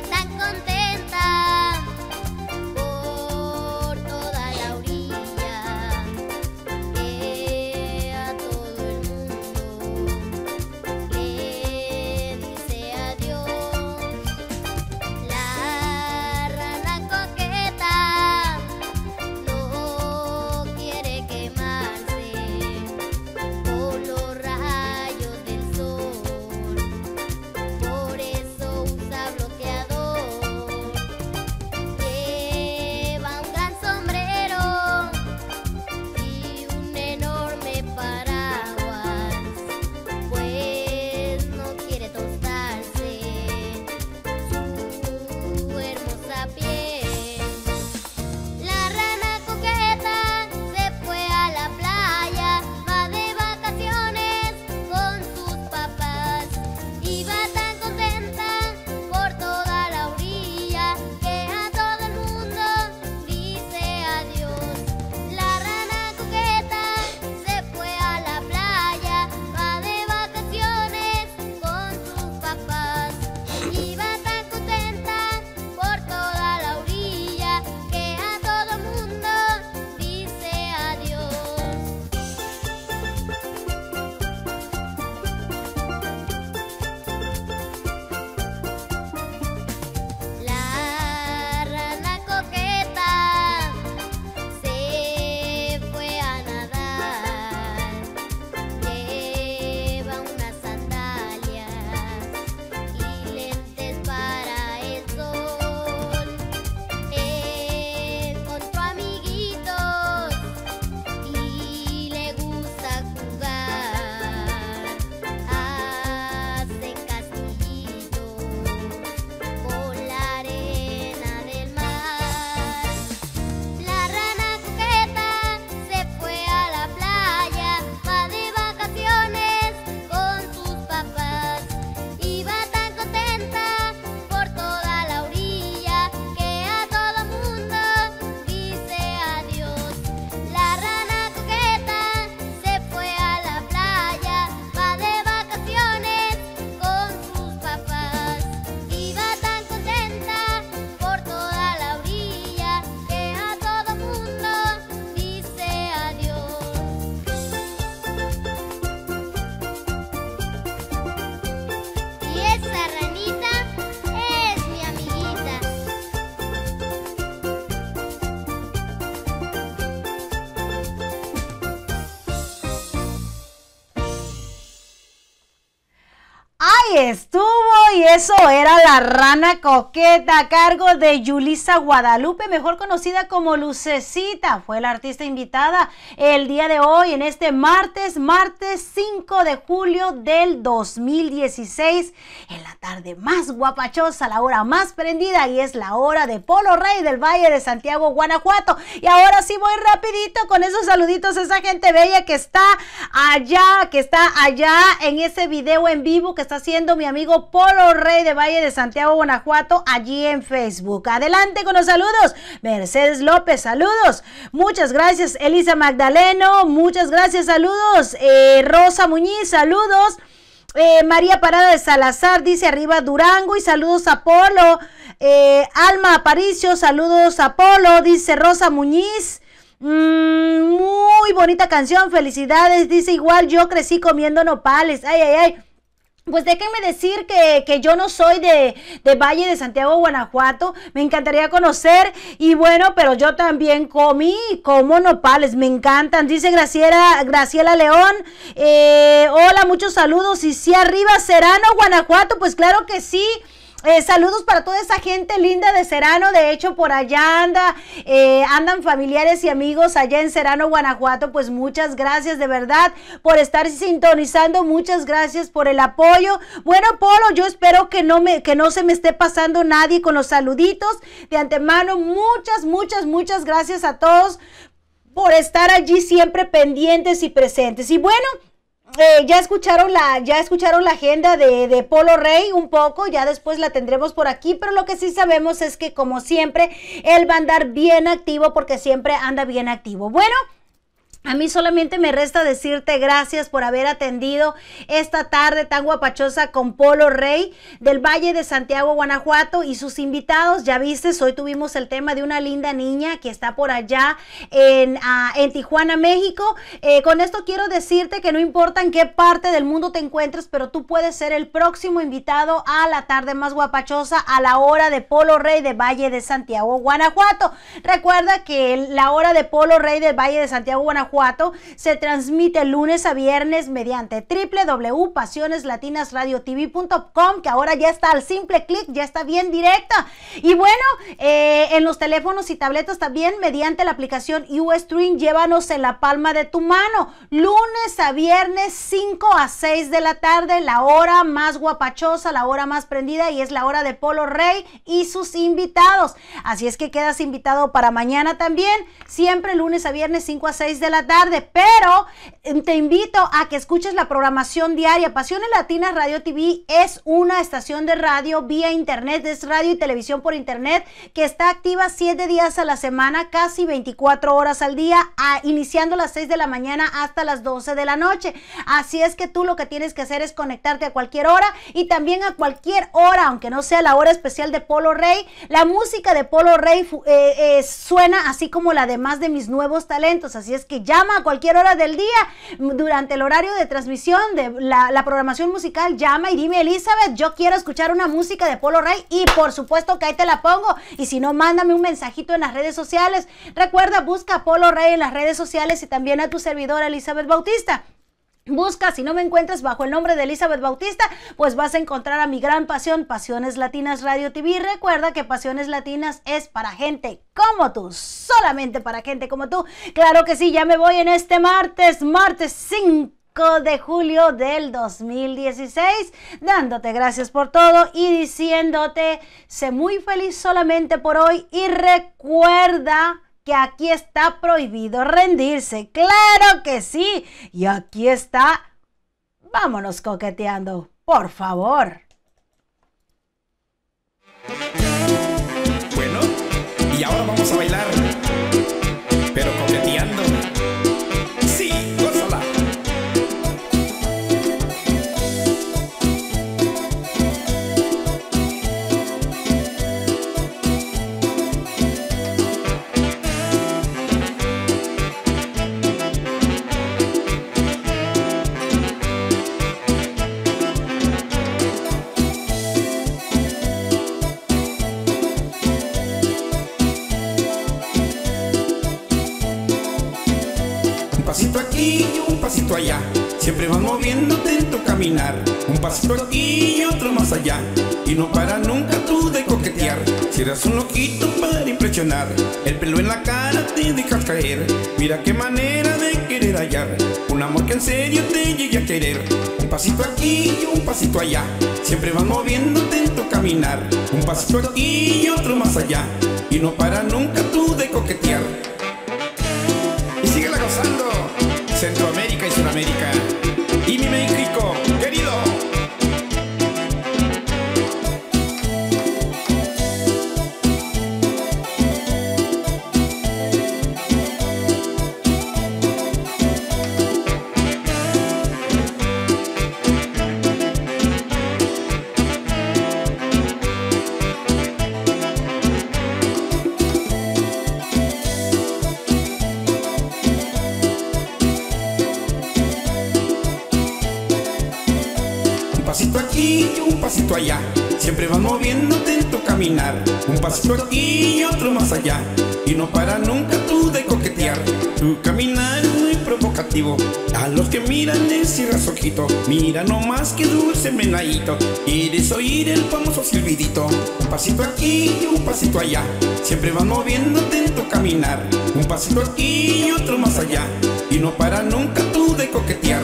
C: estuvo, y eso era La Rana Coqueta a cargo de Yulisa Guadalupe, mejor conocida como Lucecita. Fue la artista invitada el día de hoy, en este martes 5 de julio del 2016, en la tarde más guapachosa, la hora más prendida, y es la hora de Polo Rey del Valle de Santiago, Guanajuato. Y ahora sí voy rapidito con esos saluditos a esa gente bella que está allá en ese video en vivo que está haciendo mi amigo Polo Rey de Valle de Santiago, Guanajuato, allí en Facebook. Adelante con los saludos. Mercedes López, saludos. Muchas gracias. Elisa Magdaleno, muchas gracias, saludos. Rosa Muñiz, saludos. María Parada de Salazar dice arriba Durango, y saludos a Polo. Alma Aparicio, saludos a Polo, dice Rosa Muñiz. Muy bonita canción, felicidades, dice igual yo crecí comiendo nopales. Ay, ay, ay. Pues déjenme decir que yo no soy de Valle de Santiago, Guanajuato. Me encantaría conocer, y bueno, pero yo también como nopales, me encantan. Dice Graciela León, hola, muchos saludos. Y sí, arriba Serrano, Guanajuato, pues claro que sí. Saludos para toda esa gente linda de Serrano. De hecho, por allá andan familiares y amigos allá en Serrano, Guanajuato. Pues muchas gracias de verdad por estar sintonizando. Muchas gracias por el apoyo. Bueno, Polo, yo espero que no se me esté pasando nadie con los saluditos. De antemano, muchas gracias a todos por estar allí siempre pendientes y presentes. Y bueno, ya escucharon la agenda de Polo Rey un poco, ya después la tendremos por aquí, pero lo que sí sabemos es que, como siempre, él va a andar bien activo, porque siempre anda bien activo. Bueno, a mí solamente me resta decirte gracias por haber atendido esta tarde tan guapachosa con Polo Rey del Valle de Santiago, Guanajuato, y sus invitados. Ya viste, hoy tuvimos el tema de una linda niña que está por allá en Tijuana, México. Con esto quiero decirte que no importa en qué parte del mundo te encuentres, pero tú puedes ser el próximo invitado a la tarde más guapachosa, a la hora de Polo Rey de Valle de Santiago, Guanajuato. Recuerda que la hora de Polo Rey del Valle de Santiago, Guanajuato se transmite lunes a viernes mediante www.pasioneslatinasradiotv.com, que ahora ya está al simple clic, ya está bien directa. Y bueno, en los teléfonos y tabletas también mediante la aplicación Ustream. Llévanos en la palma de tu mano, lunes a viernes 5 a 6 de la tarde, la hora más guapachosa, la hora más prendida, y es la hora de Polo Rey y sus invitados. Así es que quedas invitado para mañana también, siempre lunes a viernes 5 a 6 de la tarde. Pero te invito a que escuches la programación diaria. Pasiones Latinas Radio TV es una estación de radio vía internet, es radio y televisión por internet, que está activa 7 días a la semana, casi 24 horas al día, iniciando a las 6 de la mañana hasta las 12 de la noche. Así es que tú lo que tienes que hacer es conectarte a cualquier hora, y también a cualquier hora, aunque no sea la hora especial de Polo Rey, la música de Polo Rey suena así como la de más de mis nuevos talentos. Así es que llama a cualquier hora del día, durante el horario de transmisión de la programación musical. Llama y dime: Elizabeth, yo quiero escuchar una música de Polo Rey, y por supuesto que ahí te la pongo. Y si no, mándame un mensajito en las redes sociales. Recuerda, busca a Polo Rey en las redes sociales, y también a tu servidora Elizabeth Bautista. Busca, si no me encuentras bajo el nombre de Elizabeth Bautista, pues vas a encontrar a mi gran pasión, Pasiones Latinas Radio TV. Recuerda que Pasiones Latinas es para gente como tú, solamente para gente como tú. Claro que sí, ya me voy en este martes 5 de julio del 2016, dándote gracias por todo y diciéndote: sé muy feliz solamente por hoy, y recuerda que aquí está prohibido rendirse. ¡Claro que sí! Y aquí está, vámonos coqueteando, por favor.
D: Bueno, y ahora vamos a bailar, pero coqueteando. Sí, gózala. Un pasito aquí y un pasito allá. siempre vas moviéndote en tu caminar. Un pasito aquí y otro más allá, y no para nunca tú de coquetear. Si eres un loquito para impresionar, el pelo en la cara te dejas caer. Mira qué manera de querer hallar un amor que en serio te llegue a querer. Un pasito aquí y un pasito allá, siempre vas moviéndote en tu caminar. Un pasito aquí y otro más allá, y no para nunca tú de coquetear. Y síguela gozando, Centroamérica y Sudamérica, y mi México querido. Un pasito allá, siempre vas moviéndote en tu caminar. Un pasito aquí y otro más allá, y no para nunca tú de coquetear. Tu caminar es muy provocativo, a los que miran les cierras ojito. Mira nomás que dulce menadito, quieres oír el famoso silbidito. Un pasito aquí y un pasito allá, siempre vas moviéndote en tu caminar. Un pasito aquí y otro más allá, y no para nunca tú de coquetear.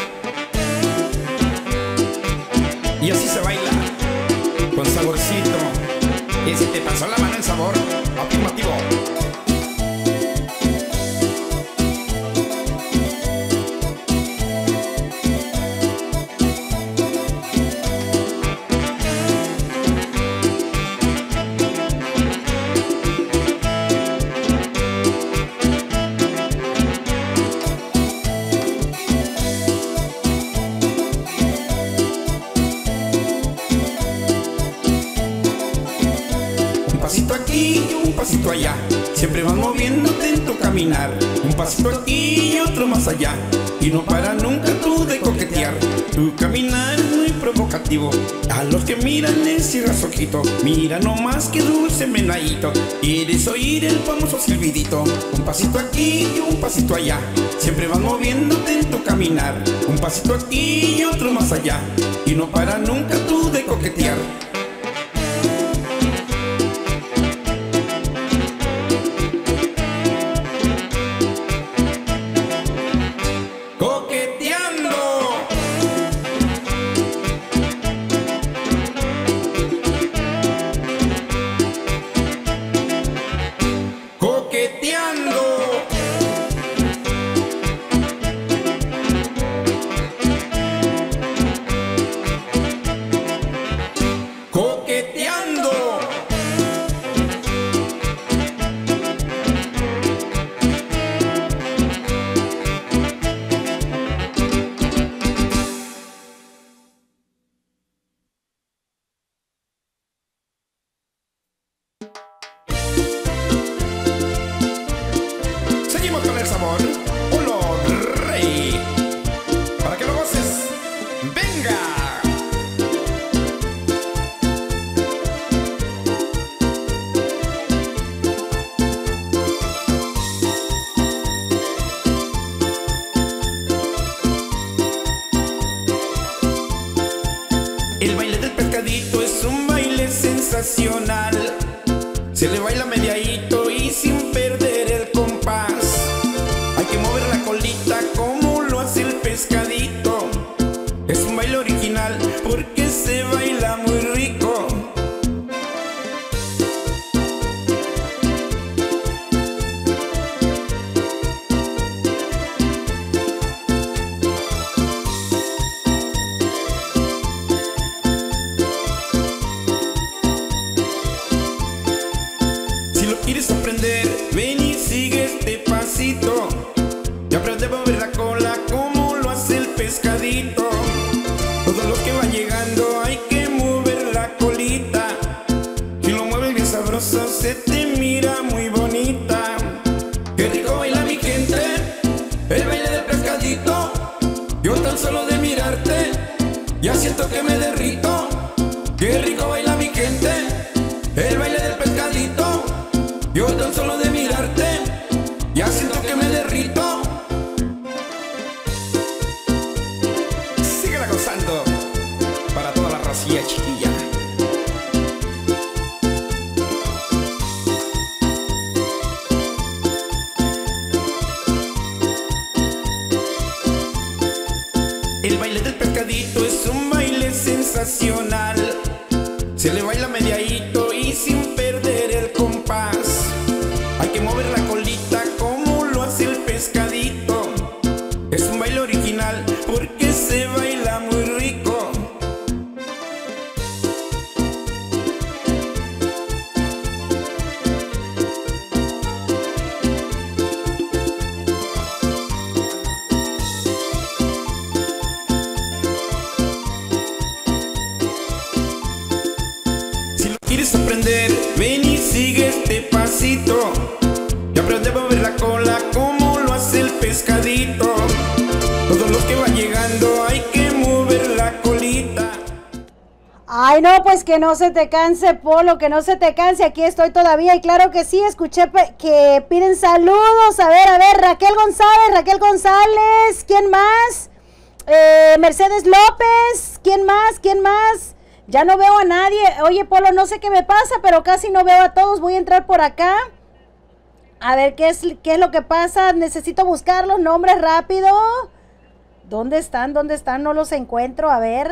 D: Y así se baila, con saborcito. Y si te pasó la mano en sabor, afirmativo. Pasito allá, siempre vas moviéndote en tu caminar. Un pasito aquí y otro más allá, y no para nunca tú de coquetear. Tu caminar es muy provocativo, a los que miran les cierras ojito. Mira nomás que dulce menadito, quieres oír el famoso silbidito. Un pasito aquí y un pasito allá, siempre vas moviéndote en tu caminar. Un pasito aquí y otro más allá, y no para nunca tú de coquetear. Se le baila mediadito y sin perder el compás. Hay que mover la colita como lo hace el pescadito. Es un baile original porque se baila muy rico. ¿Quieres aprender? Ven y sigue este pasito y aprende a mover la cola como lo hace el pescadito. Todos los que van llegando hay que mover la colita. Si lo mueves bien sabroso se te mira muy bonita. Qué rico baila mi gente, el baile del pescadito. Yo tan solo de mirarte ya siento que me derrito. Qué rico baila mi gente, el baile del pescadito. Yo tan solo de mirarte ya siento que me derrito.
B: sensacional. Se le baila mediadito y sin perder el compás. Hay que mover la colita como lo hace el pescadito. Es un baile original porque se baila muy rico. ¿Quieres aprender? Ven y sigue este pasito y aprende a mover la cola como lo hace el pescadito. Todos los que van llegando hay que mover la colita.
C: Ay, no, pues que no se te canse, Polo, que no se te canse. Aquí estoy todavía y claro que sí, escuché que piden saludos. A ver, Raquel González, ¿quién más? Mercedes López, ¿quién más? Ya no veo a nadie. Oye, Polo, no sé qué me pasa, pero casi no veo a todos. Voy a entrar por acá. A ver qué es lo que pasa. Necesito buscar los nombres rápido. ¿Dónde están? No los encuentro. A ver.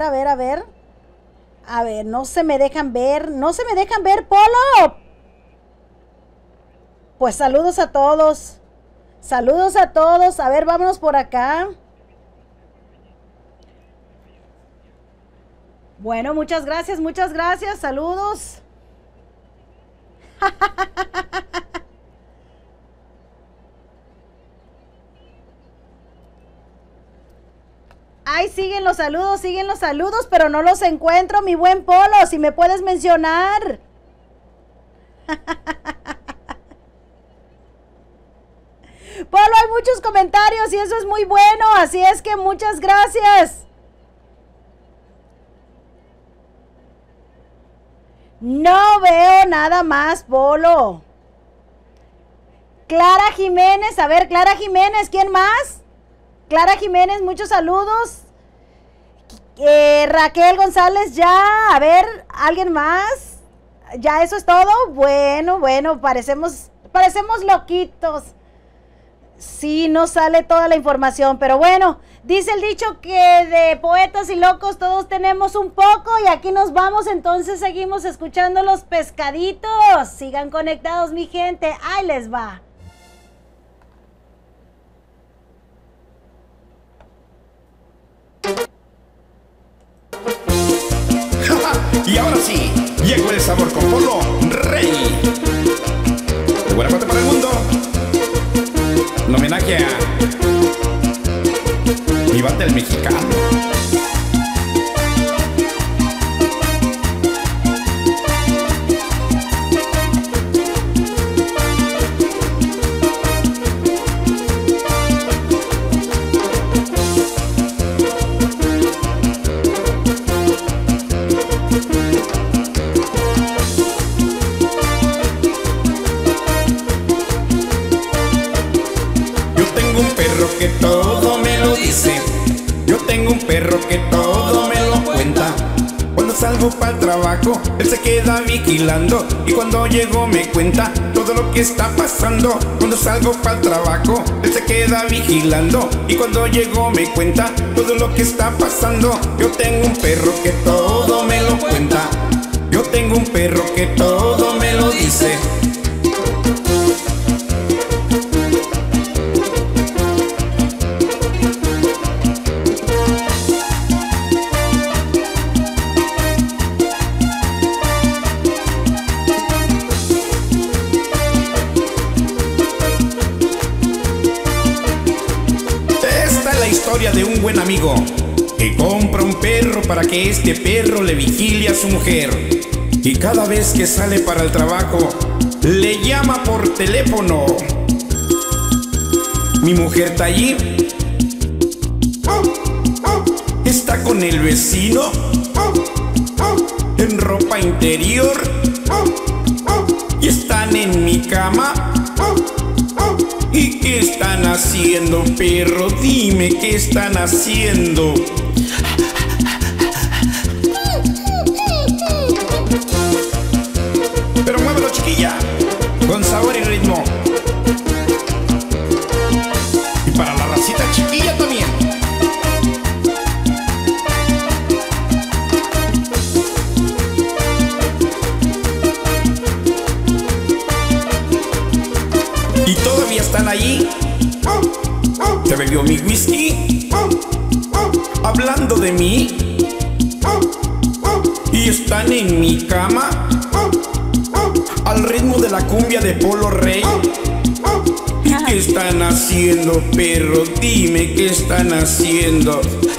C: A ver, no se me dejan ver. Polo. Pues saludos a todos. A ver, vámonos por acá. Bueno, muchas gracias, saludos. Ay, siguen los saludos, pero no los encuentro, mi buen Polo, si me puedes mencionar. Polo, hay muchos comentarios y eso es muy bueno, así es que muchas gracias. No veo nada más, Polo. Clara Jiménez, a ver, Clara Jiménez, ¿quién más? Clara Jiménez, muchos saludos. Raquel González, ya, a ver, ¿alguien más? ¿Ya eso es todo? Bueno, parecemos loquitos. Sí, no sale toda la información, pero bueno, dice el dicho que de poetas y locos todos tenemos un poco y aquí nos vamos, entonces seguimos escuchando los pescaditos. Sigan conectados, mi gente, ahí les va.
B: Y ahora sí, llegó el sabor con Polo Rey. Buena parte para el mundo. Un homenaje a Ivate el mexicano. Que todo me lo dice. Yo tengo un perro que todo me lo cuenta. Cuando salgo para el trabajo, él se queda vigilando y cuando llego me cuenta todo lo que está pasando. Cuando salgo para el trabajo, él se queda vigilando y cuando llego me cuenta todo lo que está pasando. Yo tengo un perro que todo me lo cuenta. Yo tengo un perro que todo me lo dice. De un buen amigo que compra un perro para que este perro le vigile a su mujer y cada vez que sale para el trabajo le llama por teléfono. Mi mujer está allí, está con el vecino en ropa interior y están en mi cama. ¿Y qué están haciendo, perro? Dime, ¿qué están haciendo? Pero muévelo, chiquilla, con sabor y ritmo. Y para la racita chiquilla también. y todavía están allí. Se bebió mi whisky, hablando de mí, y están en mi cama, al ritmo de la cumbia de Polo Rey. ¿Y qué están haciendo, perro? Dime, ¿qué están haciendo?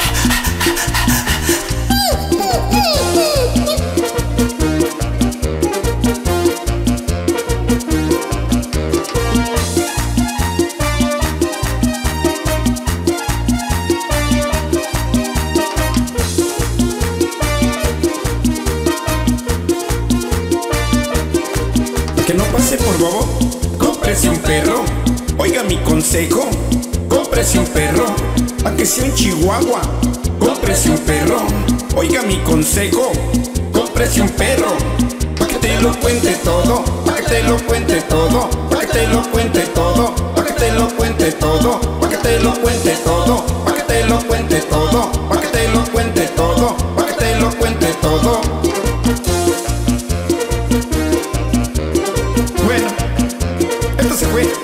B: Que no pase por bobo, cómprese un perro. Oiga mi consejo, cómprese un perro. A que sea un chihuahua, cómprese un perro. Oiga mi consejo, cómprese un perro. Pa' que te lo cuente todo, pa' que te lo cuente todo, pa' que te lo cuente todo, pa' que te lo cuente todo, pa' que te lo cuente todo, pa' que te lo cuente todo, pa' que te lo cuente todo, pa' que te lo cuente todo. Bueno, esto se fue.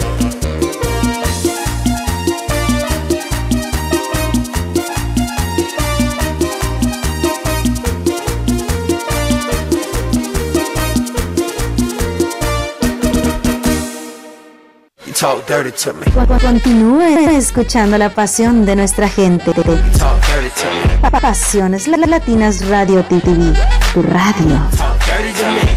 G: Talk dirty to me.
E: Continúe escuchando la pasión de nuestra gente.
G: Talk dirty to me.
E: Pasiones Latinas Radio TV, tu radio.
G: Talk dirty to me.